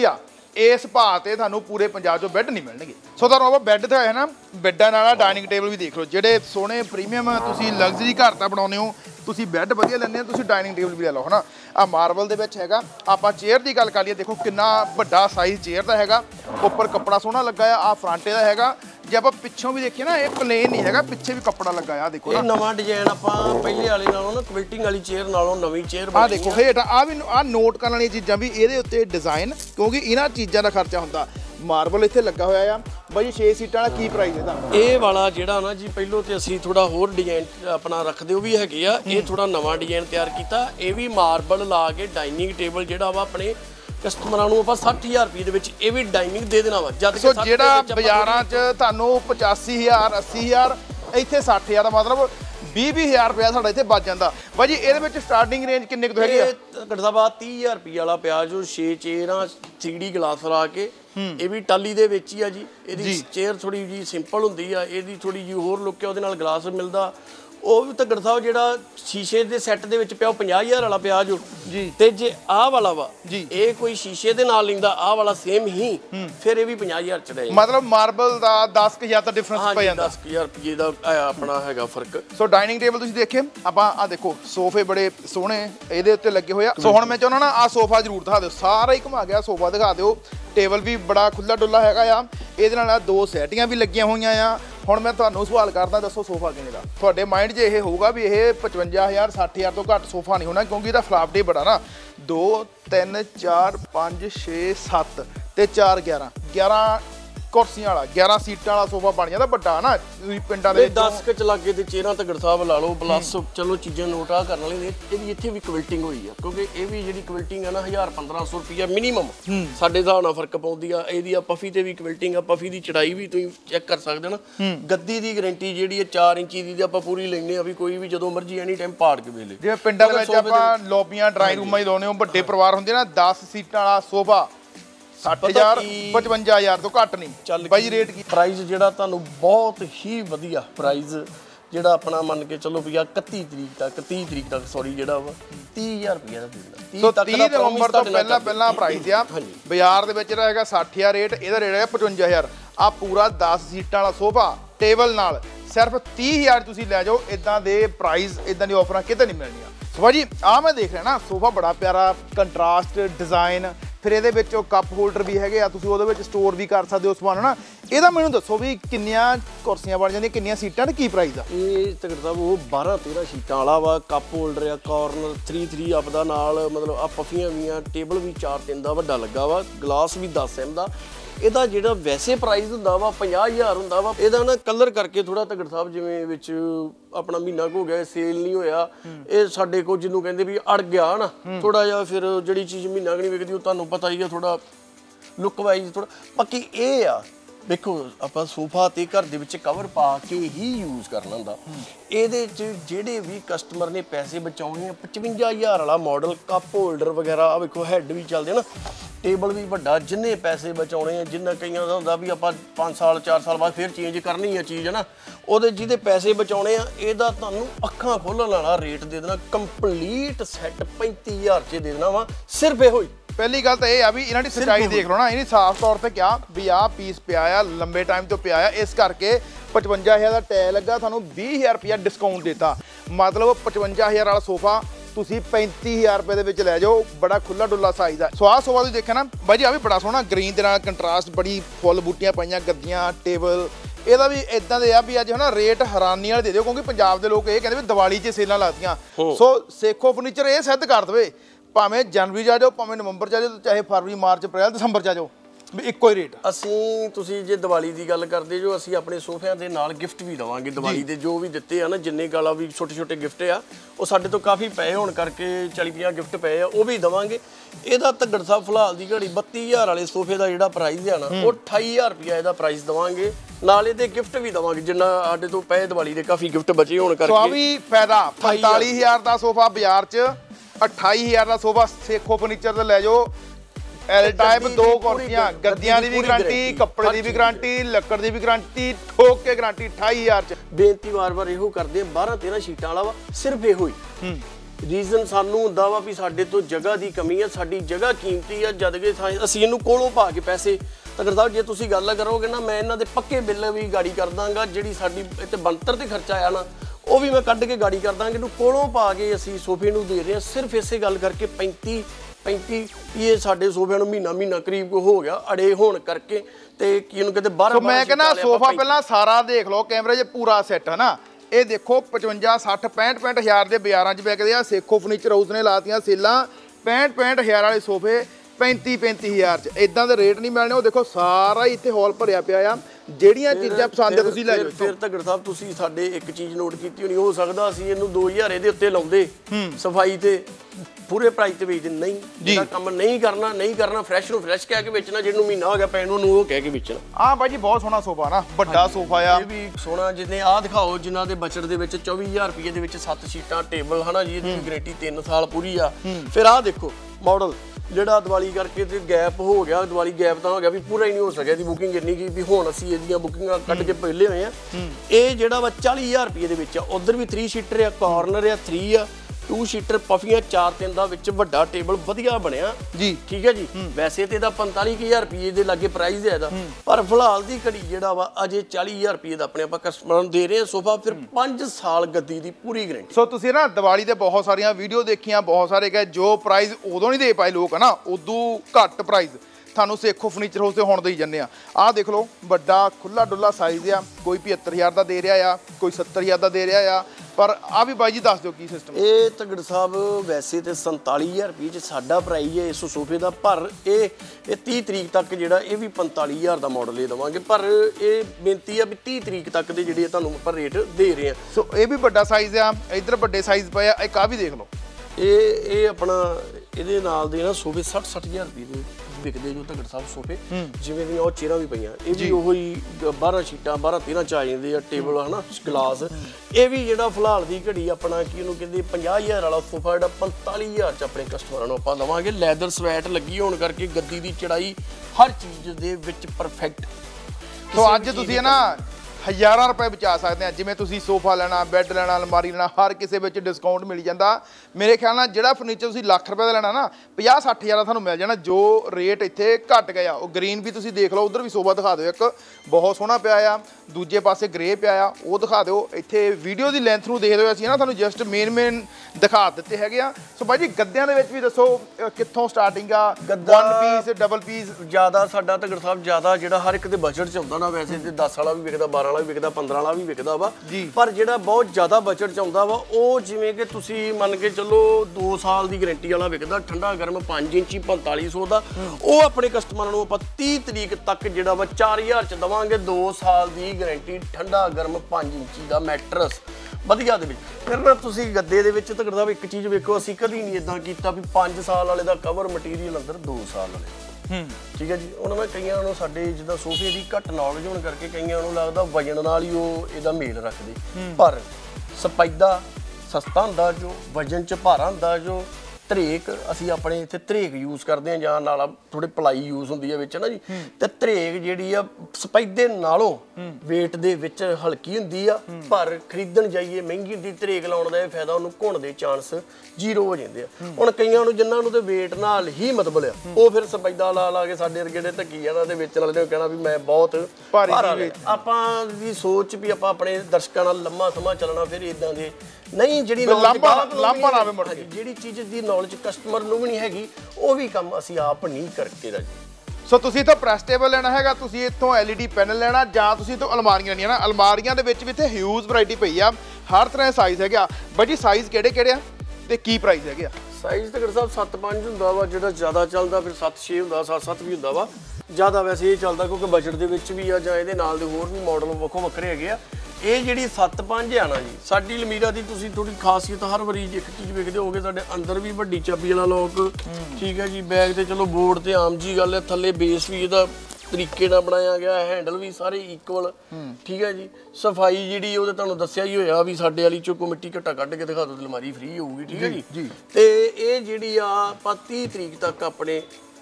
ਇਸ ਭਾਅ ਤੇ ਤੁਹਾਨੂੰ ਪੂਰੇ ਪੰਜਾਬ 'ਚੋਂ ਬੈੱਡ ਨਹੀਂ ਮਿਲਣਗੇ। ਸੋ ਤੁਹਾਨੂੰ ਆਪਾਂ ਬੈੱਡ ਤੇ ਆਏ ਨਾ, ਬੈੱਡਾਂ ਨਾਲ ਡਾਈਨਿੰਗ ਟੇਬਲ ਵੀ ਦੇਖ ਲਓ, ਜਿਹੜੇ ਸੋਹਣੇ ਪ੍ਰੀਮੀਅਮ ਤੁਸੀਂ ਲਗਜ਼ਰੀ ਘਰ ਤਾਂ ਬਣਾਉਂਦੇ ਹੋ, ਤੁਸੀਂ ਬੈੱਡ ਵਧੀਆ ਲੈਂਦੇ ਹੋ, ਤੁਸੀਂ ਡਾਈਨਿੰਗ ਟੇਬਲ ਵੀ ਲੈ ਲਓ ਹਨਾ। ਆ ਮਾਰਬਲ ਦੇ ਵਿੱਚ ਹੈਗਾ। ਆਪਾਂ ਚੇਅਰ ਦੀ ਗੱਲ ਕਰ ਲਈਏ, ਦੇਖੋ ਕਿੰਨਾ ਵੱਡਾ ਸਾਈਜ਼ ਚੇਅਰ ਦਾ ਹੈਗਾ, ਉੱਪਰ ਕੱਪੜਾ ਸੋਹਣਾ ਲੱਗਾ ਆ। ਆ ਫਰੰਟ ਇਹਦਾ ਹੈਗਾ। ਜੇ ਆਪਾਂ ਪਿੱਛੋਂ ਵੀ ਦੇਖੀਏ ਨਾ, ਇਹ ਪਲੇਨ ਨਹੀਂ ਹੈਗਾ, ਪਿੱਛੇ ਵੀ ਕੱਪੜਾ ਲੱਗਾ ਆ। ਦੇਖੋ ਇਹ ਨਵਾਂ ਡਿਜ਼ਾਈਨ ਆਪਾਂ ਪਹਿਲੇ ਵਾਲੇ ਨਾਲੋਂ ਨਾ ਕੁਇਲਟਿੰਗ ਵਾਲੀ ਚੇਅਰ ਨਾਲੋਂ ਨਵੀਂ ਚੇਅਰ ਆ ਦੇਖੋ ਹੇਠ ਆ ਵੀ ਆ ਨੋਟ ਕਰਨ ਵਾਲੀਆਂ ਚੀਜ਼ਾਂ ਵੀ ਇਹਦੇ ਉੱਤੇ ਡਿਜ਼ਾਈਨ, ਕਿਉਂਕਿ ਇਹਨਾਂ ਚੀਜ਼ਾਂ ਦਾ ਖਰਚਾ ਹੁੰਦਾ। ਮਾਰਬਲ ਇੱਥੇ ਲੱਗਾ ਹੋਇਆ ਆ ਬਾਈ। ਛੇ ਸੀਟਾਂ ਵਾਲਾ ਕੀ ਪ੍ਰਾਈਸ ਇਹਦਾ? ਇਹ ਵਾਲਾ ਜਿਹੜਾ ਨਾ ਜੀ ਪਹਿਲੋਂ ਤੇ ਅਸੀਂ ਥੋੜਾ ਹੋਰ ਡਿਜ਼ਾਈਨ ਆਪਣਾ ਰੱਖਦੇ ਉਹ ਵੀ ਹੈਗੇ ਆ। ਇਹ ਥੋੜਾ ਨਵਾਂ ਡਿਜ਼ਾਈਨ ਤਿਆਰ ਕੀਤਾ। ਇਹ ਵੀ ਮਾਰਬਲ ਲਾ ਕੇ ਡਾਈਨਿੰਗ ਟੇਬਲ ਜਿਹੜਾ ਵਾ ਆਪਣੇ ਕਸਟਮਰਾਂ ਨੂੰ ਆਪਾਂ ਸੱਠ ਹਜ਼ਾਰ ਰੁਪਏ ਦੇ ਵਿੱਚ ਇਹ ਵੀ ਡਾਈਨਿੰਗ ਦੇ ਦੇਣਾ ਵਾ। ਜਦ ਕਿ ਜਿਹੜਾ ਬਾਜ਼ਾਰਾਂ 'ਚ ਤੁਹਾਨੂੰ ਪਚਾਸੀ ਹਜ਼ਾਰ ਅੱਸੀ ਹਜ਼ਾਰ, ਇੱਥੇ ਸੱਠ ਹਜ਼ਾਰ ਦਾ ਮਤਲਬ ਵੀਹ ਵੀਹ ਹਜ਼ਾਰ ਰੁਪਇਆ ਸਾਡਾ ਇੱਥੇ ਬਚ ਜਾਂਦਾ। ਬਾਈ ਜੀ ਇਹਦੇ ਵਿੱਚ ਸਟਾਰਟਿੰਗ ਰੇਂਜ ਕਿੰਨੇ ਕੁ ਹੈਗੀ ਆ? ਘੱਟਦਾ ਬਾਅਦ ਤੀਹ ਹਜ਼ਾਰ ਰੁਪਏ ਵਾਲਾ ਪਿਆ ਜੋ ਛੇ ਚੇਅਰਾਂ ਥ੍ਰੀ ਡੀ ਗਲਾਸ ਲਾ ਕੇ। ਇਹ ਵੀ ਟਾਲੀ ਦੇ ਵਿੱਚ ਹੀ ਆ ਜੀ। ਇਹਦੀ ਚੇਅਰ ਥੋੜੀ ਜੀ ਸਿੰਪਲ ਹੁੰਦੀ ਆ, ਇਹਦੀ ਥੋੜੀ ਜੀ ਹੋਰ ਲੁੱਕ ਆ, ਉਹਦੇ ਨਾਲ ਗਲਾਸ ਮਿਲਦਾ। ਉਹ ਵੀ ਧੱਗੜ ਸਾਹਿਬ ਜਿਹੜਾ ਸ਼ੀਸ਼ੇ ਦੇ ਸੈੱਟ ਦੇ ਵਿੱਚ ਪਿਆ ਉਹ ਪੰਜਾਹ ਹਜ਼ਾਰ ਵਾਲਾ ਪਿਆ ਜੋ ਜੀ। ਤੇ ਜੇ ਆਹ ਵਾਲਾ ਵਾ ਜੀ, ਇਹ ਕੋਈ ਸ਼ੀਸ਼ੇ ਦੇ ਨਾਲ ਲੈਂਦਾ ਆਹ ਵਾਲਾ ਸੇਮ ਹੀ, ਫਿਰ ਇਹ ਵੀ ਪੰਜਾਹ ਹਜ਼ਾਰ ਚ ਰਹੇ। ਮਤਲਬ ਮਾਰਬਲ ਦਾ ਦਸ ਕੁ ਹਜ਼ਾਰ ਦਾ ਡਿਫਰੈਂਸ ਪੈ ਜਾਂਦਾ। ਦਸ ਹਜ਼ਾਰ ਰੁਪਏ ਦਾ ਆਪਣਾ ਹੈਗਾ ਫਰਕ। ਸੋ ਡਾਈਨਿੰਗ ਟੇਬਲ ਤੁਸੀਂ ਦੇਖੇ ਆਪਾਂ, ਆ ਦੇਖੋ ਸੋਫੇ ਬੜੇ ਸੋਹਣੇ ਇਹਦੇ ਉੱਤੇ ਲੱਗੇ ਹੋਏ ਆ। ਸੋ ਹੁਣ ਮੈਂ ਚਾਹੁੰਦਾ ਨਾ ਆ ਸੋਫਾ ਜ਼ਰੂਰ ਦਿਖਾ ਦਿਓ, ਸਾਰਾ ਹੀ ਘੁਮਾ ਗਿਆ ਸੋਫਾ ਦਿਖਾ ਦਿਓ। ਟੇਬਲ ਵੀ ਬੜਾ ਖੁੱਲਾ ਡੁੱਲਾ ਹੈਗਾ ਆ। ਇਹਦੇ ਨਾਲ ਆ ਦੋ ਸੈਟੀਆਂ ਵੀ ਲੱਗੀਆਂ ਹੋਈਆਂ ਆ। ਹੁਣ ਮੈਂ ਤੁਹਾਨੂੰ ਸਵਾਲ ਕਰਦਾ, ਦੱਸੋ ਸੋਫਾ ਕਿੰਨੇ ਦਾ? ਤੁਹਾਡੇ ਮਾਈਂਡ 'ਚ ਇਹ ਹੋਊਗਾ ਵੀ ਇਹ ਪਚਵੰਜਾ ਹਜ਼ਾਰ ਸੱਠ ਹਜ਼ਾਰ ਤੋਂ ਘੱਟ ਸੋਫਾ ਨਹੀਂ ਹੋਣਾ, ਕਿਉਂਕਿ ਇਹਦਾ ਫਲਾਵਟ ਬੜਾ ਨਾ। ਦੋ ਤਿੰਨ ਚਾਰ ਪੰਜ ਛੇ ਸੱਤ ਤੇ ਚਾਰ ਗਿਆਰਾਂ ਗਿਆਰਾਂ ਕੁਰਸੀਆਂ ਵਾਲਾ, ਗਿਆਰਾਂ ਸੀਟਾਂ ਵਾਲਾ ਸੋਫਾ ਬਣ ਜਾਂਦਾ ਵੱਡਾ ਨਾ। ਤੁਸੀਂ ਪਿੰਡਾਂ ਦੇ ਦਸ ਕੁ ਚ ਲਾਗੇ ਤੇ ਚੇਅਰਾਂ ਧੱਗੜ ਸਾਹਿਬ ਲਾ ਲਓ ਪਲੱਸ। ਚਲੋ ਚੀਜ਼ਾਂ ਨੋਟ ਆ ਕਰਨ ਵਾਲੀ, ਇਹਦੀ ਇੱਥੇ ਵੀ ਕੁਇਲਟਿੰਗ ਹੋਈ ਆ, ਕਿਉਂਕਿ ਇਹ ਵੀ ਜਿਹੜੀ ਕੁਇਲਟਿੰਗ ਆ ਨਾ ਹਜ਼ਾਰ ਪੰਦਰਾਂ ਸੌ ਰੁਪਈਆ ਮਿਨੀਮਮ ਸਾਡੇ ਹਿਸਾਬ ਨਾਲ ਫਰਕ ਪਾਉਂਦੀ ਆ। ਇਹਦੀ ਆ ਪਫੀ ਤੇ ਵੀ ਕੁਇਲਟਿੰਗ ਆ, ਪਫੀ ਦੀ ਚੜਾਈ ਵੀ ਤੁਸੀਂ ਚੈੱਕ ਕਰ ਸਕਦੇ ਹੋ ਨਾ। ਗੱਦੀ ਦੀ ਗਾਰੰਟੀ ਜਿਹੜੀ ਹੈ ਚਾਰ ਇੰਚੀ ਦੀ ਆਪਾਂ ਪੂਰੀ ਲੈਂਦੇ ਆ, ਵੀ ਕੋਈ ਵੀ ਜਦੋਂ ਮਰਜ਼ੀ ਐਨੀ ਟਾਈਮ ਪਾੜ ਕੇ ਵੇਲੇ। ਜਿਵੇਂ ਪਿੰਡਾਂ ਦੇ ਵਿੱਚ ਆਪਾਂ ਲੌਬੀਆਂ ਡਰਾਇੰਗ ਰੂਮਾਂ ਹੀ ਲਾਉਂਦੇ ਹੋ, ਵੱਡੇ ਪਰਿਵਾਰ ਹੁੰਦੇ ਨਾ, ਦਸ ਸੀਟਾਂ ਵਾਲਾ ਸੋਫਾ ਸੱਠ ਹਜ਼ਾਰ ਪਚਵੰਜਾ ਹਜ਼ਾਰ ਤੋਂ ਘੱਟ ਨਹੀਂ ਚੱਲ ਬਾਈ। ਰੇਟ ਕੀ ਪ੍ਰਾਈਸ ਜਿਹੜਾ ਤੁਹਾਨੂੰ ਬਹੁਤ ਹੀ ਵਧੀਆ ਪ੍ਰਾਈਸ ਜਿਹੜਾ ਆਪਣਾ ਮੰਨ ਕੇ ਚਲੋ ਵੀ ਆ ਇਕੱਤੀ ਤਰੀਕ ਤੱਕ ਤੀਹ ਤਰੀਕ ਤੱਕ ਸੌਰੀ ਜਿਹੜਾ ਵਾ ਤੀਹ ਹਜ਼ਾਰ ਰੁਪਏ ਦਾ ਦੇਣਾ। ਸੋ ਤੀਹ ਨਵੰਬਰ ਤੋਂ ਪਹਿਲਾਂ ਪਹਿਲਾਂ ਪ੍ਰਾਈਸ ਆ। ਬਾਜ਼ਾਰ ਦੇ ਵਿੱਚ ਰਹੇਗਾ ਸੱਠ ਹਜ਼ਾਰ ਰੇਟ, ਇਹਦਾ ਰੇਟ ਹੈਗਾ ਪਚਵੰਜਾ ਹਜ਼ਾਰ। ਆ ਪੂਰਾ ਦਸ ਸੀਟਾਂ ਵਾਲਾ ਸੋਫਾ ਟੇਬਲ ਨਾਲ ਸਿਰਫ ਤੀਹ ਹਜ਼ਾਰ ਤੁਸੀਂ ਲੈ ਜਾਓ। ਇਦਾਂ ਦੇ ਪ੍ਰਾਈਸ, ਇਦਾਂ ਦੀ ਆਫਰਾਂ ਕਿਤੇ ਨਹੀਂ ਮਿਲਣੀਆਂ। ਸੋ ਜੀ ਆ ਮੈਂ ਦੇਖ ਰਿਹਾ ਨਾ ਸੋਫਾ ਬੜਾ ਪਿਆਰਾ ਕੰਟਰਾਸਟ ਡਿਜ਼ਾਈਨ, ਫਿਰ ਇਹਦੇ ਵਿੱਚ ਉਹ ਕੱਪ ਹੋਲਡਰ ਵੀ ਹੈਗੇ ਆ, ਤੁਸੀਂ ਉਹਦੇ ਵਿੱਚ ਸਟੋਰ ਵੀ ਕਰ ਸਕਦੇ ਹੋ ਸਮਾਨ ਨਾ। ਇਹਦਾ ਮੈਨੂੰ ਦੱਸੋ ਵੀ ਕਿੰਨੀਆਂ ਕੁਰਸੀਆਂ ਬਣ ਜਾਂਦੀਆਂ, ਕਿੰਨੀਆਂ ਸੀਟਾਂ ਤੇ ਕੀ ਪ੍ਰਾਈਸ ਆ? ਇਹ ਤਕਰ ਸਾਹਿਬ ਉਹ ਬਾਰਾਂ ਤੇਰਾਂ ਸੀਟਾਂ ਵਾਲਾ ਵਾ। ਕੱਪ ਹੋਲਡਰ ਆ, ਕਾਰਨਰ ਥ੍ਰੀ ਥ੍ਰੀ ਅਪ ਦਾ ਨਾਲ, ਮਤਲਬ ਆ ਪਫੀਆਂ ਵੀ ਆ, ਟੇਬਲ ਵੀ ਚਾਰ ਤਿੰਨ ਦਾ ਵੱਡਾ ਲੱਗਾ ਵਾ, ਗਲਾਸ ਵੀ ਦਸ ਐਮ ਦਾ। ਇਹਦਾ ਜਿਹੜਾ ਵੈਸੇ ਪ੍ਰਾਈਸ ਹੁੰਦਾ ਵਾ ਪੰਜਾਹ ਹਜ਼ਾਰ ਹੁੰਦਾ ਵਾ। ਇਹਦਾ ਨਾ ਕਲਰ ਕਰਕੇ ਥੋੜਾ ਤਗੜ ਸਾਹਿਬ ਜਿਵੇਂ ਵਿੱਚ ਆਪਣਾ ਮਹੀਨਾ ਕੁ ਹੋ ਗਿਆ ਸੇਲ ਨਹੀਂ ਹੋਇਆ, ਇਹ ਸਾਡੇ ਕੋਲ ਜਿਹਨੂੰ ਕਹਿੰਦੇ ਵੀ ਅੜ ਗਿਆ ਨਾ ਥੋੜਾ ਜਿਹਾ। ਫਿਰ ਜਿਹੜੀ ਚੀਜ਼ ਮਹੀਨਾ ਕੁ ਨਹੀਂ ਵਿਕਦੀ ਉਹ ਤੁਹਾਨੂੰ ਪਤਾ ਹੀ ਆ, ਥੋੜਾ ਲੁੱਕ ਵਾਈਜ਼ ਥੋੜਾ। ਬਾਕੀ ਇਹ ਆ ਦੇਖੋ ਆਪਾਂ ਸੋਫਾ ਤੇ ਘਰ ਦੇ ਵਿੱਚ ਕਵਰ ਪਾ ਕੇ ਹੀ ਯੂਜ਼ ਕਰਨਾ ਹੁੰਦਾ। ਇਹਦੇ 'ਚ ਜਿਹੜੇ ਵੀ ਕਸਟਮਰ ਨੇ ਪੈਸੇ ਬਚਾਉਣੇ ਆ, ਪਚਵੰਜਾ ਹਜ਼ਾਰ ਵਾਲਾ ਮਾਡਲ ਕੱਪ ਹੋਲਡਰ ਵਗੈਰਾ ਆ ਵੇਖੋ, ਹੈੱਡ ਵੀ ਚੱਲਦੇ ਨਾ, ਟੇਬਲ ਵੀ ਵੱਡਾ। ਜਿੰਨੇ ਪੈਸੇ ਬਚਾਉਣੇ ਆ, ਜਿੰਨਾ ਕਈਆਂ ਦਾ ਹੁੰਦਾ ਵੀ ਆਪਾਂ ਪੰਜ ਸਾਲ ਚਾਰ ਸਾਲ ਬਾਅਦ ਫਿਰ ਚੇਂਜ ਕਰਨੀ ਆ ਚੀਜ਼ ਹੈ ਨਾ, ਉਹਦੇ ਜਿਹਦੇ ਪੈਸੇ ਬਚਾਉਣੇ ਆ, ਇਹਦਾ ਤੁਹਾਨੂੰ ਅੱਖਾਂ ਖੋਲ੍ਹਣ ਵਾਲਾ ਰੇਟ ਦੇ ਦੇਣਾ। ਕੰਪਲੀਟ ਸੈੱਟ ਪੈਂਤੀ ਹਜ਼ਾਰ 'ਚ ਦੇ ਦੇਣਾ ਵਾ ਸਿਰਫ ਇਹੋ ਹੀ। ਪਹਿਲੀ ਗੱਲ ਤਾਂ ਇਹ ਆ ਵੀ ਇਹਨਾਂ ਦੀ ਸੱਚਾਈ ਦੇਖ ਲਓ ਨਾ, ਇਹਨੇ ਸਾਫ਼ ਤੌਰ ਤੇ ਕਿਹਾ ਵੀ ਆਹ ਪੀਸ ਪਿਆ ਆ, ਲੰਬੇ ਟਾਈਮ ਤੋਂ ਪਿਆ ਆ, ਇਸ ਕਰਕੇ ਪਚਵੰਜਾ ਹਜ਼ਾਰ ਦਾ ਟੈਗ ਲੱਗਾ, ਤੁਹਾਨੂੰ ਵੀਹ ਹਜ਼ਾਰ ਰੁਪਇਆ ਡਿਸਕਾਊਂਟ ਦਿੱਤਾ। ਮਤਲਬ ਪਚਵੰਜਾ ਹਜ਼ਾਰ ਵਾਲਾ ਸੋਫਾ ਤੁਸੀਂ ਪੈਂਤੀ ਹਜ਼ਾਰ ਰੁਪਏ ਦੇ ਵਿੱਚ ਲੈ ਜਾਓ। ਬੜਾ ਖੁੱਲਾ ਡੁੱਲਾ ਸਾਈਜ਼ ਆ। ਸੋ ਆਹ ਸੋਫਾ ਤੁਸੀਂ ਦੇਖਿਆ ਨਾ ਬਾਈ ਜੀ, ਆ ਵੀ ਬੜਾ ਸੋਹਣਾ ਗ੍ਰੀਨ ਦੇ ਨਾਲ ਕੰਟਰਾਸਟ, ਬੜੀ ਫੁੱਲ ਬੂਟੀਆਂ ਪਾਈਆਂ, ਗੱਦੀਆਂ, ਟੇਬਲ। ਇਹਦਾ ਵੀ ਇਦਾਂ ਦੇ ਆ ਵੀ ਅੱਜ ਹਨਾ ਰੇਟ ਹੈਰਾਨੀ ਵਾਲੇ ਦੇ ਦਿਓ, ਕਿਉਂਕਿ ਪੰਜਾਬ ਦੇ ਲੋਕ ਇਹ ਕਹਿੰਦੇ ਵੀ ਦੀਵਾਲੀ 'ਚ ਸੇਲਾਂ ਲੱਗਦੀਆਂ। ਸੋ ਸੇਖੋ ਫਰਨੀਚਰ ਇਹ ਸਿੱਧ ਕਰ ਦੇਵੇ, ਭਾਵੇਂ ਜਨਵਰੀ 'ਚ ਆ ਜਾਓ, ਭਾਵੇਂ ਨਵੰਬਰ 'ਚ ਆ ਜਾਓ, ਚਾਹੇ ਫਰਵਰੀ ਮਾਰਚ ਅਪ੍ਰੈਲ ਦਸੰਬਰ 'ਚ ਆ ਜਾਓ, ਵੀ ਇੱਕੋ ਹੀ ਰੇਟ। ਅਸੀਂ ਤੁਸੀਂ ਜੇ ਦੀਵਾਲੀ ਦੀ ਗੱਲ ਕਰਦੇ ਜੋ, ਅਸੀਂ ਆਪਣੇ ਸੋਫਿਆਂ ਦੇ ਨਾਲ ਗਿਫਟ ਵੀ ਦੇਵਾਂਗੇ ਦੀਵਾਲੀ ਦੇ। ਜੋ ਵੀ ਦਿੱਤੇ ਆ ਨਾ, ਜਿੰਨੇ ਗਾਲਾ ਵੀ ਛੋਟੇ ਛੋਟੇ ਗਿਫਟ ਆ, ਉਹ ਸਾਡੇ ਤੋਂ ਕਾਫੀ ਪਏ ਹੋਣ ਕਰਕੇ ਚਾਲੀ ਪੰਜਾਹ ਗਿਫਟ ਪਏ ਆ, ਉਹ ਵੀ ਦੇਵਾਂਗੇ। ਇਹਦਾ ਧੱਗੜ ਸਾਹਿਬ ਫਿਲਹਾਲ ਦੀ ਘੜੀ ਬੱਤੀ ਹਜ਼ਾਰ ਵਾਲੇ ਸੋਫੇ ਦਾ ਜਿਹੜਾ ਪ੍ਰਾਈਸ ਆ ਨਾ, ਉਹ ਅਠਾਈ ਹਜ਼ਾਰ ਰੁਪਇਆ ਇਹਦਾ ਪ੍ਰਾਈਸ ਦੇਵਾਂਗੇ। ਨਾਲ ਇਹਦੇ ਗਿਫਟ ਵੀ ਦੇਵਾਂਗੇ, ਜਿੰਨਾ ਸਾਡੇ ਤੋਂ ਪਏ ਦੀਵਾਲੀ ਦੇ ਕਾਫੀ ਗਿਫਟ ਬਚੇ ਹੋਣ ਕਰਕੇ। ਸੋ ਆ ਵੀ ਫਾਇਦਾ, ਪੰਤਾਲੀ ਹਜ਼ਾਰ ਦਾ ਸੋਫਾ ਬਾਜ਼ਾਰ 'ਚ, ਅਠਾਈ ਹਜ਼ਾਰ ਦਾ ਸੋਫਾ ਸੇਖੋ ਫਰਨੀਚਰ ਤੇ ਲੈ ਜਾਓ। ਐਲ ਟਾਈਪ ਦੋ ਕੁਰਸੀਆਂ, ਗੱਦੀਆਂ ਦੀ ਵੀ ਗਾਰੰਟੀ, ਕੱਪੜੇ ਦੀ ਵੀ ਗਾਰੰਟੀ, ਲੱਕੜ ਦੀ ਵੀ ਗਾਰੰਟੀ, ਠੋਕ ਕੇ ਗਾਰੰਟੀ ਅਠਾਈ ਹਜ਼ਾਰ 'ਚ। ਬੇਨਤੀ ਵਾਰ-ਵਾਰ ਇਹੋ ਕਰਦੇ ਆ, ਬਾਰਾਂ ਤੇਰਾਂ ਸ਼ੀਟਾਂ ਵਾਲਾ ਵਾ ਸਿਰਫ ਇਹੋ ਹੀ। ਰੀਜ਼ਨ ਸਾਨੂੰ ਹੁੰਦਾ ਵਾ ਵੀ ਸਾਡੇ ਤੋਂ ਜਗ੍ਹਾ ਦੀ ਕਮੀ ਆ, ਸਾਡੀ ਜਗ੍ਹਾ ਕੀਮਤੀ ਆ, ਜਦ ਕਿ ਅਸੀਂ ਇਹਨੂੰ ਕੋਲੋਂ ਪਾ ਕੇ ਪੈਸੇ ਤਗੜ ਸਾਹਿਬ ਜੇ ਤੁਸੀਂ ਗੱਲ ਕਰੋਗੇ ਨਾ ਮੈਂ ਇਹਨਾਂ ਦੇ ਪੱਕੇ ਬਿੱਲ ਵੀ ਗਾੜੀ ਕਰ ਦਾਂਗਾ, ਜਿਹੜੀ ਸਾਡੀ ਇੱਥੇ ਬਣਤਰ ਤੇ ਖਰਚਾ ਆਇਆ ਨਾ ਉਹ ਵੀ ਮੈਂ ਕੱਢ ਕੇ ਗਾੜੀ ਕਰ ਦਾਂਗੇ। ਇਹਨੂੰ ਕੋਲੋਂ ਪਾ ਕੇ ਅਸੀਂ ਸੋਫੇ ਨੂੰ ਦੇ ਰਹੇ ਹਾਂ ਸਿਰਫ ਇਸੇ ਗੱਲ ਕਰਕੇ ਪੈਂਤੀ ਪੈਂਤੀ ਇਹ ਸਾਡੇ ਸੋਫਿਆਂ ਨੂੰ ਮਹੀਨਾ ਮਹੀਨਾ ਕਰੀਬ ਹੋ ਗਿਆ ਅੜੇ ਹੋਣ ਕਰਕੇ ਤੇ ਕੀ ਇਹਨੂੰ ਕਹਿੰਦੇ ਬਾਰਾਂ ਮੈਂ ਕਹਿੰਦਾ ਸੋਫਾ ਪਹਿਲਾਂ ਸਾਰਾ ਦੇਖ ਲਓ ਕੈਮਰੇ 'ਚ ਪੂਰਾ ਸੈੱਟ ਹੈ ਨਾ। ਇਹ ਦੇਖੋ ਪਚਵੰਜਾ ਸੱਠ ਪੈਂਹਠ ਪੈਂਹਠ ਹਜ਼ਾਰ ਦੇ ਬਾਜ਼ਾਰਾਂ 'ਚ ਵਿਕਦੇ ਆ। ਸੇਖੋ ਫਰਨੀਚਰ ਹਾਊਸ ਨੇ ਲਾਤੀਆਂ ਸੇਲਾਂ ਪੈਂਹਠ ਪੈਂਹਠ ਹਜ਼ਾਰ ਵਾਲੇ ਸੋਫੇ ਪੈਂਤੀ ਪੈਂਤੀ ਹਜ਼ਾਰ 'ਚ। ਇਦਾਂ ਦੇ ਰੇਟ ਨਹੀਂ ਮਿਲਣੇ। ਉਹ ਦੇਖੋ ਸਾਰਾ ਹੀ ਇੱਥੇ ਹਾਲ ਭਰਿਆ ਪਿਆ ਆ। ਜਿਹੜੀਆਂ ਚੀਜ਼ਾਂ ਪਸੰਦ ਆ ਤੁਸੀਂ ਲੈ ਜਾਓ। ਫਿਰ ਤਗੜ ਸਾਹਿਬ ਤੁਸੀਂ ਸਾਡੇ ਇੱਕ ਚੀਜ਼ ਨੋਟ ਕੀਤੀ ਹੋਣੀ, ਹੋ ਸਕਦਾ ਅਸੀਂ ਇਹਨੂੰ ਦੋ ਹਜ਼ਾਰ ਦੇ ਉੱਤੇ ਲਾਉਂਦੇ ਸਫਾਈ ਤੇ ਪੂਰੇ ਪ੍ਰਾਈਸ ਤੇ ਵੇਚਦੇ ਨਹੀਂ। ਜਿਹੜਾ ਕੰਮ ਨਹੀਂ ਕਰਨਾ ਨਹੀਂ ਕਰਨਾ ਫਰੈਸ਼ ਨੂੰ ਫਰੈਸ਼ ਕਹਿ ਕੇ ਵੇਚਣਾ, ਜਿਹਨੂੰ ਮਹੀਨਾ ਹੋ ਗਿਆ ਪੈਣ ਨੂੰ ਉਹ ਕਹਿ ਕੇ ਵੇਚਣਾ। ਆਹ ਬਾਈ ਜੀ ਬਹੁਤ ਸੋਹਣਾ ਸੋਫਾ ਨਾ, ਵੱਡਾ ਸੋਫਾ ਆ। ਇਹ ਵੀ ਸੋਹਣਾ ਜਿਹਨੇ ਆਹ ਦਿਖਾਓ ਜਿਨ੍ਹਾਂ ਦੇ ਬਜਟ ਦੇ ਵਿੱਚ ਚੌਵੀ ਹਜ਼ਾਰ ਰੁਪਏ ਦੇ ਵਿੱਚ ਸੱਤ ਸ਼ੀਟਾਂ ਟੇਬਲ ਹਨਾ ਜੀ, ਇਹਦੀ ਗਾਰੰਟੀ ਤਿੰਨ ਸਾਲ ਪੂਰੀ ਆ। ਫਿਰ ਆਹ ਦੇਖੋ ਮਾਡਲ ਜਿਹੜਾ ਦੀਵਾਲੀ ਕਰਕੇ ਤੇ ਗੈਪ ਹੋ ਗਿਆ, ਦੀਵਾਲੀ ਗੈਪ ਤਾਂ ਹੋ ਗਿਆ ਵੀ ਪੂਰਾ ਹੀ ਨਹੀਂ ਹੋ ਸਕਿਆ, ਇਹਦੀ ਬੁਕਿੰਗ ਇੰਨੀ ਕੀ ਵੀ ਹੁਣ ਅਸੀਂ ਇਹਦੀਆਂ ਬੁਕਿੰਗਾਂ ਕੱਢ ਕੇ ਪਹਿਲੇ ਹੋਏ ਆ। ਇਹ ਜਿਹੜਾ ਵਾ ਚਾਲੀ ਹਜ਼ਾਰ ਰੁਪਏ ਦੇ ਵਿੱਚ ਆ। ਉਧਰ ਵੀ ਥ੍ਰੀ ਸੀਟਰ ਆ, ਕਾਰਨਰ ਆ, ਥ੍ਰੀ ਆ, ਟੂ ਸੀਟਰ ਪਫੀਆਂ ਚਾਰ ਤਿੰਨ ਦਾ ਵਿੱਚ ਵੱਡਾ ਟੇਬਲ ਵਧੀਆ ਬਣਿਆ ਜੀ। ਠੀਕ ਹੈ ਜੀ। ਵੈਸੇ ਤੇ ਇਹਦਾ ਪੰਤਾਲੀ ਹਜ਼ਾਰ ਰੁਪਏ ਦੇ ਲਾਗੇ ਪ੍ਰਾਈਸ ਹੈ ਇਹਦਾ, ਪਰ ਫਿਲਹਾਲ ਦੀ ਘੜੀ ਜਿਹੜਾ ਵਾ ਅਜੇ ਚਾਲੀ ਹਜ਼ਾਰ ਰੁਪਏ ਦਾ ਆਪਣੇ ਆਪਾਂ ਕਸਟਮਰਾਂ ਨੂੰ ਦੇ ਰਹੇ ਹਾਂ ਸੋਫਾ। ਫਿਰ ਪੰਜ ਸਾਲ ਗੱਦੀ ਦੀ ਪੂਰੀ ਗਾਰੰਟੀ। ਸੋ ਤੁਸੀਂ ਨਾ ਦੀਵਾਲੀ ਤੇ ਬਹੁਤ ਸਾਰੀਆਂ ਵੀਡੀਓ ਦੇਖੀਆਂ, ਬਹੁਤ ਸਾਰੇ ਕਹੇ ਜੋ ਪ੍ਰਾਈਸ ਉਦੋਂ ਨਹੀਂ ਦੇ ਪਾਏ ਲੋਕ ਨਾ, ਉਦੋਂ ਘੱਟ ਪ੍ਰਾਈਸ ਤੁਹਾਨੂੰ ਸੇਖੋ ਫਰਨੀਚਰ ਹਾਊਸ ਤੇ ਹੁਣ ਦੇਈ ਜਾਂਦੇ ਆ। ਆਹ ਦੇਖ ਲਓ ਵੱਡਾ ਖੁੱਲਾ ਡੁੱਲਾ ਸਾਈਜ਼ ਆ। ਕੋਈ ਪਝੱਤਰ ਹਜ਼ਾਰ ਦਾ ਦੇ ਰਿਹਾ ਆ, ਕੋਈ ਸੱਤਰ ਹਜ਼ਾਰ ਦਾ ਦੇ ਰਿਹਾ ਆ। ਪਰ ਆ ਵੀ ਬਾਈ ਜੀ ਦੱਸ ਦਿਓ ਕੀ ਸਿਸਟਮ। ਇਹ ਤਗੜ ਸਾਹਿਬ ਵੈਸੇ ਤੇ ਸੰਤਾਲੀ ਹਜ਼ਾਰ ਰੁਪਏ 'ਚ ਸਾਡਾ ਪ੍ਰਾਈਸ ਹੈ ਇਸ ਸੋਫੇ ਦਾ, ਪਰ ਇਹ ਇਹ ਤੀਹ ਤਰੀਕ ਤੱਕ ਜਿਹੜਾ ਇਹ ਵੀ ਪੰਤਾਲੀ ਹਜ਼ਾਰ ਦਾ ਮਾਡਲ ਇਹ ਦੇਵਾਂਗੇ। ਪਰ ਇਹ ਬੇਨਤੀ ਆ ਵੀ ਤੀਹ ਤਰੀਕ ਤੱਕ ਦੇ ਜਿਹੜੇ ਤੁਹਾਨੂੰ ਆਪਾਂ ਰੇਟ ਦੇ ਰਹੇ ਆ। ਸੋ ਇਹ ਵੀ ਵੱਡਾ ਸਾਈਜ਼ ਆ, ਇੱਧਰ ਵੱਡੇ ਸਾਈਜ਼ ਪਏ ਆ। ਇੱਕ ਆ ਵੀ ਦੇਖ ਲਓ। ਇਹ ਇਹ ਆਪਣਾ ਇਹਦੇ ਨਾਲ ਦੇ ਨਾ ਸੋਫੇ ਸੱਠ ਸੱਠ ਹਜ਼ਾਰ ਰੁਪਏ ਦੇ ਵਿਕਦੇ ਜੋ ਤਗੜ ਸਾਹਿਬ ਸੋਫੇ, ਜਿਵੇਂ ਦੀਆਂ ਉਹ ਚੇਅਰਾਂ ਵੀ ਪਈਆਂ। ਇਹ ਵੀ ਉਹੋ ਹੀ ਬਾਰਾਂ ਸ਼ੀਟਾਂ ਬਾਰਾਂ ਤੇਰਾਂ ਚ ਆ ਜਾਂਦੇ ਆ ਟੇਬਲ ਹਨਾ ਗਲਾਸ। ਇਹ ਵੀ ਜਿਹੜਾ ਫਿਲਹਾਲ ਦੀ ਘੜੀ ਆਪਣਾ ਕੀ ਉਹਨੂੰ ਕਹਿੰਦੇ ਪੰਜਾਹ ਹਜ਼ਾਰ ਵਾਲਾ ਸੋਫਾ ਜਿਹੜਾ ਪੰਤਾਲੀ ਹਜ਼ਾਰ ਚ ਆਪਣੇ ਕਸਟਮਰਾਂ ਨੂੰ ਆਪਾਂ ਲਵਾਂਗੇ। ਲੈਦਰ ਸਵੈਟ ਲੱਗੀ ਹੋਣ ਕਰਕੇ ਗੱਦੀ ਦੀ ਚੜਾਈ ਹਰ ਚੀਜ਼ ਦੇ ਵਿੱਚ ਪਰਫੈਕਟ। ਸੋ ਅੱਜ ਤੁਸੀਂ ਨਾ ਹਜ਼ਾਰਾਂ ਰੁਪਏ ਬਚਾ ਸਕਦੇ ਆ। ਜਿਵੇਂ ਤੁਸੀਂ ਸੋਫਾ ਲੈਣਾ, ਬੈੱਡ ਲੈਣਾ, ਅਲਮਾਰੀ ਲੈਣਾ, ਹਰ ਕਿਸੇ ਵਿੱਚ ਡਿਸਕਾਊਂਟ ਮਿਲ ਜਾਂਦਾ। ਮੇਰੇ ਖਿਆਲ ਨਾਲ ਜਿਹੜਾ ਫਰਨੀਚਰ ਤੁਸੀਂ ਲੱਖ ਰੁਪਏ ਦਾ ਲੈਣਾ ਨਾ ਪੰਜਾਹ ਸੱਠ ਹਜ਼ਾਰ ਦਾ ਤੁਹਾਨੂੰ ਮਿਲ ਜਾਣਾ। ਜੋ ਰੇਟ ਇੱਥੇ ਘਟ ਗਿਆ। ਉਹ ਗ੍ਰੀਨ ਵੀ ਤੁਸੀਂ ਦੇਖ ਲਓ, ਉਧਰ ਵੀ ਸੋਫਾ ਦਿਖਾ ਦਿਓ, ਇੱਕ ਬਹੁਤ ਸੋਹਣਾ ਪਿਆ ਆ। ਦੂਜੇ ਪਾਸੇ ਗ੍ਰੇ ਪਿਆ ਆ, ਉਹ ਦਿਖਾ ਦਿਓ। ਇੱਥੇ ਵੀਡੀਓ ਦੀ ਲੈਂਥ ਨੂੰ ਦੇਖਦੇ ਹੋਏ ਅਸੀਂ ਨਾ ਤੁਹਾਨੂੰ ਜਸਟ ਮੇਨ ਮੇਨ ਦਿਖਾ ਦਿੱਤੇ ਹੈਗੇ ਆ। ਸੋ ਬਾਈ ਜੀ ਗੱਦਿਆਂ ਦੇ ਵਿੱਚ ਵੀ ਦੱਸੋ ਕਿੱਥੋਂ ਸਟਾਰਟਿੰਗ ਆ? One piece, double piece? ਜ਼ਿਆਦਾ ਸਾਡਾ ਤਗੜ ਸਾਹਿਬ ਜ਼ਿਆਦਾ ਜਿਹੜਾ ਹਰ ਇੱਕ ਦੇ ਬਜਟ 'ਚ ਆਉਂਦਾ ਨਾ, ਵੈਸੇ ਤੇ ਦਸ ਵਾਲਾ ਵੀ ਵਿਕਦਾ, ਬਾਰਾਂ ਵਾਲਾ ਵੀ ਵਿਕਦਾ, ਪੰਦਰਾਂ ਵਾਲਾ ਵੀ ਵਿਕਦਾ ਵਾ। ਪਰ ਜਿਹੜਾ ਬਹੁਤ ਜ਼ਿਆਦਾ ਬਜਟ 'ਚ ਆਉਂਦਾ ਵਾ ਉਹ ਜਿਵੇਂ ਕਿ ਤੁਸੀਂ ਮੰਨ ਕੇ ਚੱਲੋ ਦੋ ਸਾਲ ਦੀ ਗਾਰੰਟੀ ਵਾਲਾ ਵਿਕਦਾ, ਠੰਡਾ ਗਰਮ ਪੰਜ ਇੰਚੀ ਪੰਤਾਲੀ ਸੌ ਦਾ। ਉਹ ਆਪਣੇ ਕਸਟਮਰਾਂ ਨੂੰ ਆਪਾਂ ਤੀਹ ਤਰੀਕ ਤੱਕ ਜਿਹੜਾ ਵਾ ਚਾਰ ਹਜ਼ਾਰ 'ਚ ਦੇਵਾਂਗੇ। ਦੋ ਸਾਲ ਦੀ ਗਾਰੰਟੀ, ਠੰਡਾ ਗਰਮ ਪੰਜ ਇੰਚੀ ਦਾ ਮੈਟਰਸ ਵਧੀਆ ਦੇ ਵਿੱਚ। ਫਿਰ ਨਾ ਤੁਸੀਂ ਗੱਦੇ ਦੇ ਵਿੱਚ ਤਗੜ ਸਾਹਿਬ ਇੱਕ ਚੀਜ਼ ਵੇਖੋ, ਅਸੀਂ ਕਦੀ ਨਹੀਂ ਇਦਾਂ ਕੀਤਾ ਵੀ ਪੰਜ ਸਾਲ ਵਾਲੇ ਦਾ ਕਵਰ ਮਟੀਰੀਅਲ ਅੰਦਰ ਦੋ ਸਾਲ ਵਾਲੇ। ਠੀਕ ਹੈ ਜੀ। ਉਹਨਾਂ ਮੈਂ ਕਈਆਂ ਨੂੰ ਸਾਡੇ ਜਿੱਦਾਂ ਸੋਫੇ ਦੀ ਘੱਟ ਨੌਲੇਜ ਹੋਣ ਕਰਕੇ ਕਈਆਂ ਨੂੰ ਲੱਗਦਾ ਵਜਨ ਨਾਲ ਹੀ ਉਹ ਇਹਦਾ ਮੇਲ ਰੱਖਦੇ, ਪਰ ਸਪੈਦਾ ਸਸਤਾ ਹੁੰਦਾ ਜੋ, ਵਜਨ 'ਚ ਭਾਰਾ ਹੁੰਦਾ ਜੋ। ਧਰੇਕ ਅਸੀਂ ਆਪਣੇ ਇੱਥੇ ਧਰੇਕ ਯੂਜ਼ ਕਰਦੇ ਹਾਂ, ਜਾਂ ਨਾਲ ਥੋੜੇ ਪਲਾਈ ਯੂਜ਼ ਹੁੰਦੀ ਹੈ ਵਿੱਚ ਨਾ ਜੀ। ਤੇ ਧਰੇਕ ਜਿਹੜੀ ਆ ਸਪੈਦੇ ਨਾਲੋਂ ਵੇਟ ਦੇ ਵਿੱਚ ਹਲਕੀ ਹੁੰਦੀ ਆ, ਪਰ ਖਰੀਦਣ ਜਾਈਏ ਮਹਿੰਗੀ ਹੁੰਦੀ। ਧਰੇਕ ਲਾਉਣ ਦਾ ਇਹ ਫਾਇਦਾ, ਉਹਨੂੰ ਘੁਣ ਦੇ ਚਾਂਸ ਜ਼ੀਰੋ ਹੋ ਜਾਂਦੇ ਆ। ਹੁਣ ਕਈਆਂ ਨੂੰ ਜਿਨ੍ਹਾਂ ਨੂੰ ਤੇ ਵੇਟ ਨਾਲ ਹੀ ਮਤਲਬ ਆ, ਉਹ ਫਿਰ ਸਪੈਦਾ ਲਾ ਲਾ ਕੇ ਸਾਡੇ ਵਰਗੇ ਦੇ ਧੱਕੀ ਜਾਣਾ ਤੇ ਵੇਚਣ ਵਾਲੇ ਨੇ ਕਹਿਣਾ ਵੀ ਮੈਂ ਬਹੁਤ ਭਾਰਾ। ਆਪਾਂ ਦੀ ਸੋਚ ਵੀ ਆਪਾਂ ਆਪਣੇ ਦਰਸ਼ਕਾਂ ਨਾਲ ਲੰਮਾ ਸਮਾਂ ਚੱਲਣਾ, ਫਿਰ ਇਦਾਂ ਦੇ ਨਹੀਂ ਜਿਹੜੀ ਲਾਂਭਾ ਨਾ ਆਵੇ ਮੁੜ ਕੇ। ਜਿਹੜੀ ਚੀਜ਼ ਦੀ ਨੌਲੇਜ ਕਸਟਮਰ ਨੂੰ ਵੀ ਨਹੀਂ ਹੈਗੀ, ਉਹ ਵੀ ਕੰਮ ਅਸੀਂ ਆਪ ਨਹੀਂ ਕਰਕੇ ਰਾਜੀ। ਸੋ ਤੁਸੀਂ ਇੱਥੋਂ ਪ੍ਰੈਸ ਟੇਬਲ ਲੈਣਾ ਹੈਗਾ, ਤੁਸੀਂ ਇੱਥੋਂ ਐਲ ਈ ਡੀ ਪੈਨਲ ਲੈਣਾ, ਜਾਂ ਤੁਸੀਂ ਇੱਥੋਂ ਅਲਮਾਰੀਆਂ ਲੈਣੀਆਂ ਨਾ। ਅਲਮਾਰੀਆਂ ਦੇ ਵਿੱਚ ਵੀ ਇੱਥੇ ਹਿਊਜ ਵੈਰਾਈਟੀ ਪਈ ਆ, ਹਰ ਤਰ੍ਹਾਂ ਦੇ ਸਾਈਜ਼ ਹੈਗੇ ਆ। ਬਾਈ ਜੀ ਸਾਈਜ਼ ਕਿਹੜੇ ਕਿਹੜੇ ਆ ਤੇ ਕੀ ਪ੍ਰਾਈਸ ਹੈਗੇ ਆ? ਸਾਈਜ਼ ਤਗੜ ਸਾਹਿਬ ਸੱਤ ਪੰਜ ਹੁੰਦਾ ਵਾ ਜਿਹੜਾ ਜ਼ਿਆਦਾ ਚੱਲਦਾ, ਫਿਰ ਸੱਤ ਛੇ ਹੁੰਦਾ, ਸੱਤ ਸੱਤ ਵੀ ਹੁੰਦਾ ਵਾ। ਜ਼ਿਆਦਾ ਵੈਸੇ ਇਹ ਚੱਲਦਾ ਕਿਉਂਕਿ ਬਜਟ ਦੇ ਵਿੱਚ ਵੀ ਆ, ਜਾਂ ਇਹਦੇ ਨਾਲ ਦੇ ਹੋਰ ਵੀ ਮਾਡਲ ਵੱਖੋ ਵੱਖਰੇ ਹੈਗੇ ਆ। ਇਹ ਜਿਹੜੀ ਸੱਤ ਪੰਜ ਆ ਨਾ ਜੀ, ਸਾਡੀ ਅਲਮੀਰਾ ਦੀ ਤੁਸੀਂ ਥੋੜੀ ਖਾਸੀਅਤ ਹਰ ਵਾਰੀ ਇੱਕ ਚੀਜ਼ ਵੇਖਦੇ ਹੋਗੇ, ਸਾਡੇ ਅੰਦਰ ਵੀ ਵੱਡੀ ਚਾਬੀ ਵਾਲਾ ਲੋਕ। ਠੀਕ ਹੈ ਜੀ। ਬੈਗ ਤੇ ਚਲੋ ਬੋਰਡ ਤੇ ਆਮ ਜੀ ਗੱਲ ਹੈ, ਥੱਲੇ ਬੇਸ ਵੀ ਇਹਦਾ ਤਰੀਕੇ ਨਾਲ ਬਣਾਇਆ ਗਿਆ, ਹੈਂਡਲ ਵੀ ਸਾਰੇ ਇਕੁਅਲ। ਠੀਕ ਹੈ ਜੀ। ਸਫਾਈ ਜਿਹੜੀ ਉਹਦੇ ਤੁਹਾਨੂੰ ਦੱਸਿਆ ਹੀ ਹੋਇਆ ਵੀ ਸਾਡੇ ਵਾਲੀ ਚੋਂ ਕੋਈ ਮਿੱਟੀ ਘੱਟਾ ਕੱਢ ਕੇ ਦਿਖਾ ਦਿਓ, ਅਲਮਾਰੀ ਫ੍ਰੀ ਹੋਊਗੀ। ਠੀਕ ਹੈ ਜੀ। ਤੇ ਇਹ ਜਿਹੜੀ ਆ ਆਪਾਂ ਤੀਹ ਤਰੀਕ ਤੱਕ ਆਪਣੇ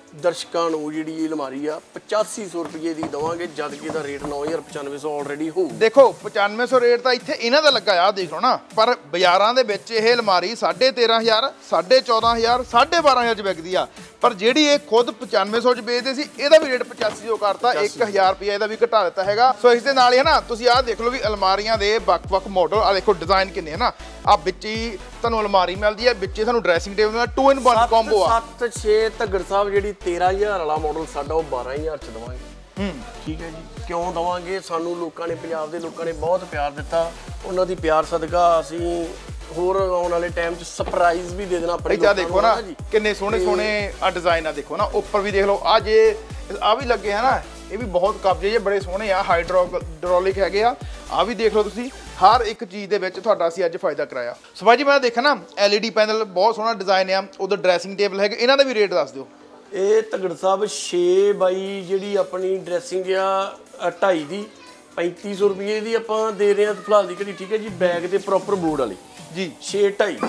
ਦਰਸ਼ਕਾਂ ਨੂੰ ਜਿਹੜੀ ਇਹ ਅਲਮਾਰੀ ਆ ਪਚਾਸੀ ਸੌ ਰੁਪਏ ਦੀ ਦਵਾਂਗੇ, ਜਦ ਕਿ ਇਹਦਾ ਰੇਟ ਨੌ ਹਜ਼ਾਰ ਪਚਾਨਵੇਂ ਸੌ ਆਲਰੇਡੀ ਹੋਊ। ਦੇਖੋ ਪਚਾਨਵੇਂ ਸੌ ਰੇਟ ਤਾਂ ਇੱਥੇ ਇਹਨਾਂ ਦਾ ਲੱਗਾ ਆ, ਦੇਖ ਲਓ ਨਾ, ਪਰ ਬਾਜ਼ਾਰਾਂ ਦੇ ਵਿੱਚ ਇਹ ਅਲਮਾਰੀ ਸਾਢੇ ਤੇਰਾਂ ਹਜ਼ਾਰ, ਸਾਢੇ ਚੌਦਾਂ ਹਜ਼ਾਰ, ਸਾਢੇ ਬਾਰਾਂ ਹਜ਼ਾਰ 'ਚ ਵਿਕਦੀ ਆ, ਪਰ ਜਿਹੜੀ ਇਹ ਖੁਦ ਪਚਾਨਵੇਂ ਸੌ 'ਚ ਵੇਚਦੇ ਸੀ ਇਹਦਾ ਵੀ ਰੇਟ ਪਚਾਸੀ ਸੌ ਕਰਤਾ, ਇੱਕ ਹਜ਼ਾਰ ਰੁਪਏ ਇਹਦਾ ਵੀ ਘਟਾ ਦਿੱਤਾ ਹੈਗਾ। ਸੋ ਇਸ ਦੇ ਨਾਲ ਹੀ ਹੈ ਨਾ, ਤੁਸੀਂ ਆਹ ਦੇਖ ਲਓ ਵੀ ਅਲਮਾਰੀਆਂ ਦੇ ਵੱਖ-ਵੱਖ ਮਾਡਲ, ਆ ਦੇਖੋ ਡਿਜ਼ਾਈਨ ਕਿੰਨੇ ਹੈ ਨਾ, ਆ ਵਿੱਚ ਹੀ ਤੁਹਾਨੂੰ ਅਲਮਾਰੀ ਮਿਲਦੀ ਹੈ, ਵਿੱਚ ਹੀ ਤੁਹਾਨੂੰ ਡਰੈਸਿੰਗ ਟੇਬਲ ਮਿਲਦਾ, ਟੂ ਇਨ ਵਨ ਕੰਬੋ ਆ। ਸੱਤ ਛੇ ਧੱਗੜ ਸਾਹਿਬ ਜਿਹੜੀ ਤੇਰਾਂ ਹਜ਼ਾਰ ਵਾਲਾ ਮਾਡਲ ਸਾਡਾ ਉਹ ਬਾਰਾਂ ਹਜ਼ਾਰ 'ਚ ਦਵਾਂਗੇ। ਹੂੰ ਠੀਕ ਹੈ ਜੀ, ਕਿਉਂ ਦਵਾਂਗੇ? ਸਾਨੂੰ ਲੋਕਾਂ ਨੇ, ਪੰਜਾਬ ਦੇ ਲੋਕਾਂ ਨੇ ਬਹੁਤ ਪਿਆਰ ਦਿੱਤਾ, ਉਹਨਾਂ ਦੀ ਪਿਆਰ ਸਦਕਾ ਅਸੀਂ ਹੋਰ ਆਉਣ ਵਾਲੇ ਟਾਈਮ 'ਚ ਸਰਪ੍ਰਾਈਜ਼ ਵੀ ਦੇ ਦੇਣਾ ਆਪਣੇ ਲੋਕਾਂ ਨੂੰ। ਦੇਖੋ ਨਾ ਕਿੰਨੇ ਸੋਹਣੇ ਸੋਹਣੇ ਆ ਡਿਜ਼ਾਈਨ ਆ, ਦੇਖੋ ਨਾ ਉੱਪਰ ਵੀ ਦੇਖ ਲਓ, ਆ ਜੇ ਆ ਵੀ ਲੱਗੇ ਹੈ ਨਾ, ਇਹ ਵੀ ਬਹੁਤ ਕਬਜੇ ਜੇ ਬੜੇ ਸੋਹਣੇ ਆ, ਹਾਈਡ੍ਰੋਲਿਕ ਹੈਗੇ ਆ, ਆ ਵੀ ਦੇਖ ਲਓ ਤੁਸੀਂ, ਹਰ ਇੱਕ ਚੀਜ਼ ਦੇ ਵਿੱਚ ਤੁਹਾਡਾ ਅਸੀਂ ਅੱਜ ਫਾਇਦਾ ਕਰਾਇਆ। ਸੋ ਭਾਈ ਜੀ ਮੈਂ ਦੇਖਿਆ ਨਾ ਐਲ ਈ ਡੀ ਪੈਨਲ ਬਹੁਤ ਸੋਹਣਾ ਡਿਜ਼ਾਈਨ ਆ, ਉਧਰ ਡਰੈਸਿੰਗ ਟੇਬਲ ਹੈਗੇ, ਇਹਨਾਂ ਦਾ ਵੀ ਰੇਟ ਦੱਸ ਦਿਓ। ਇਹ ਧੱਗੜ ਸਾਹਿਬ ਛੇ ਬਾਈ ਜਿਹੜੀ ਆਪਣੀ ਡਰੈਸਿੰਗ ਆ ਢਾਈ ਦੀ ਪੈਂਤੀ ਸੌ ਰੁਪਏ ਦੀ ਆਪਾਂ ਦੇ ਰਹੇ ਹਾਂ ਫਿਲਹਾਲ ਦੀ ਘੜੀ। ਠੀਕ ਹੈ ਜੀ, ਬੈਗ ਤੇ ਪ੍ਰੋਪਰ ਬੋਰਡ ਵਾਲੀ ਜੀ, ਛੇ ਢਾਈ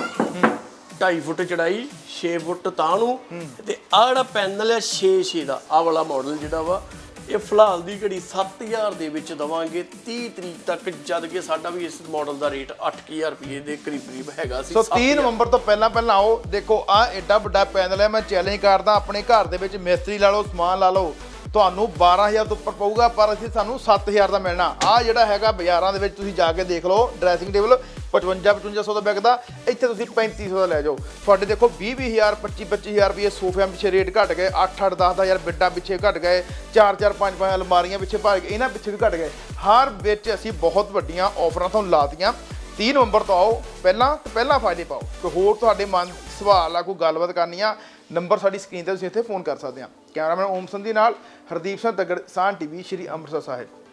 ਢਾਈ ਫੁੱਟ ਚੜਾਈ, ਛੇ ਫੁੱਟ ਤਾਂ ਨੂੰ, ਤੇ ਆਹ ਜਿਹੜਾ ਪੈਨਲ ਆ ਛੇ ਛੇ ਦਾ, ਆਹ ਵਾਲਾ ਮਾਡਲ ਜਿਹੜਾ ਵਾ ਇਹ ਫਿਲਹਾਲ ਦੀ ਘੜੀ ਸੱਤ ਹਜ਼ਾਰ ਦੇ ਵਿੱਚ ਦਵਾਂਗੇ ਤੀਹ ਤਰੀਕ ਤੱਕ, ਜਦ ਕਿ ਸਾਡਾ ਵੀ ਇਸ ਮਾਡਲ ਦਾ ਰੇਟ ਅੱਠ ਹਜ਼ਾਰ ਰੁਪਏ ਦੇ ਕਰੀਬ ਕਰੀਬ ਹੈਗਾ ਸੀ। ਸੋ ਤੀਹ ਨਵੰਬਰ ਤੋਂ ਪਹਿਲਾਂ ਪਹਿਲਾਂ ਆਓ, ਦੇਖੋ ਆ ਐਡਾ ਵੱਡਾ ਪੈਨਲ ਹੈ, ਮੈਂ ਚੈਲੰਜ ਕਰਦਾ ਆਪਣੇ ਘਰ ਦੇ ਵਿੱਚ ਮਿਸਤਰੀ ਲਾ ਲਓ, ਸਮਾਨ ਲਾ ਲਓ, ਤੁਹਾਨੂੰ ਬਾਰਾਂ ਹਜ਼ਾਰ ਤੋਂ ਉੱਪਰ ਪਊਗਾ, ਪਰ ਅਸੀਂ ਸਾਨੂੰ ਸੱਤ ਹਜ਼ਾਰ ਦਾ ਮਿਲਣਾ। ਆ ਜਿਹੜਾ ਹੈਗਾ ਬਾਜ਼ਾਰਾਂ ਦੇ ਵਿੱਚ ਤੁਸੀਂ ਜਾ ਕੇ ਦੇਖ ਲਓ, ਡਰੈਸਿੰਗ ਟੇਬਲ ਪਚਵੰਜਾ ਪਚਵੰਜਾ ਸੌ ਦਾ ਵਿਕਦਾ, ਇੱਥੇ ਤੁਸੀਂ ਪੈਂਤੀ ਸੌ ਦਾ ਲੈ ਜਾਓ। ਤੁਹਾਡੇ ਦੇਖੋ ਵੀਹ ਵੀਹ ਹਜ਼ਾਰ ਪੱਚੀ ਪੱਚੀ ਹਜ਼ਾਰ ਰੁਪਏ ਸੋਫਿਆਂ ਪਿੱਛੇ ਰੇਟ ਘਟ ਗਏ, ਅੱਠ ਅੱਠ ਦਸ ਦਸ ਹਜ਼ਾਰ ਬੈੱਡਾਂ ਪਿੱਛੇ ਘਟ ਗਏ, ਚਾਰ ਚਾਰ ਪੰਜ ਪੰਜ ਅਲਮਾਰੀਆਂ ਪਿੱਛੇ ਭਰ ਗਏ, ਇਹਨਾਂ ਪਿੱਛੇ ਵੀ ਘਟ ਗਏ। ਹਰ ਵਿੱਚ ਅਸੀਂ ਬਹੁਤ ਵੱਡੀਆਂ ਆਫਰਾਂ ਤੁਹਾਨੂੰ ਲਾਤੀਆਂ। ਤੀਹ ਨਵੰਬਰ ਤੋਂ ਆਓ ਪਹਿਲਾਂ ਤੇ ਪਹਿਲਾਂ ਫਾਇਦੇ ਪਾਓ। ਕੋਈ ਹੋਰ ਤੁਹਾਡੇ ਮਨ ਸਵਾਲ ਆ, ਕੋਈ ਗੱਲਬਾਤ ਕਰਨੀ ਆ, ਨੰਬਰ ਸਾਡੀ ਸਕਰੀਨ ਤੇ ਤੁਸੀਂ ਇੱਥੇ ਫੋਨ ਕਰ ਸਕਦੇ ਆ। ਕੈਮਰਾਮੈਨ ਓਮ ਸੰਧੀ ਨਾਲ ਹਰਦੀਪ ਸਿੰਘ ਤੱਗੜ, ਸਾਨ ਟੀਵੀ, ਸ਼੍ਰੀ ਅੰਮ੍ਰਿਤਸਰ ਸਾਹਿਬ।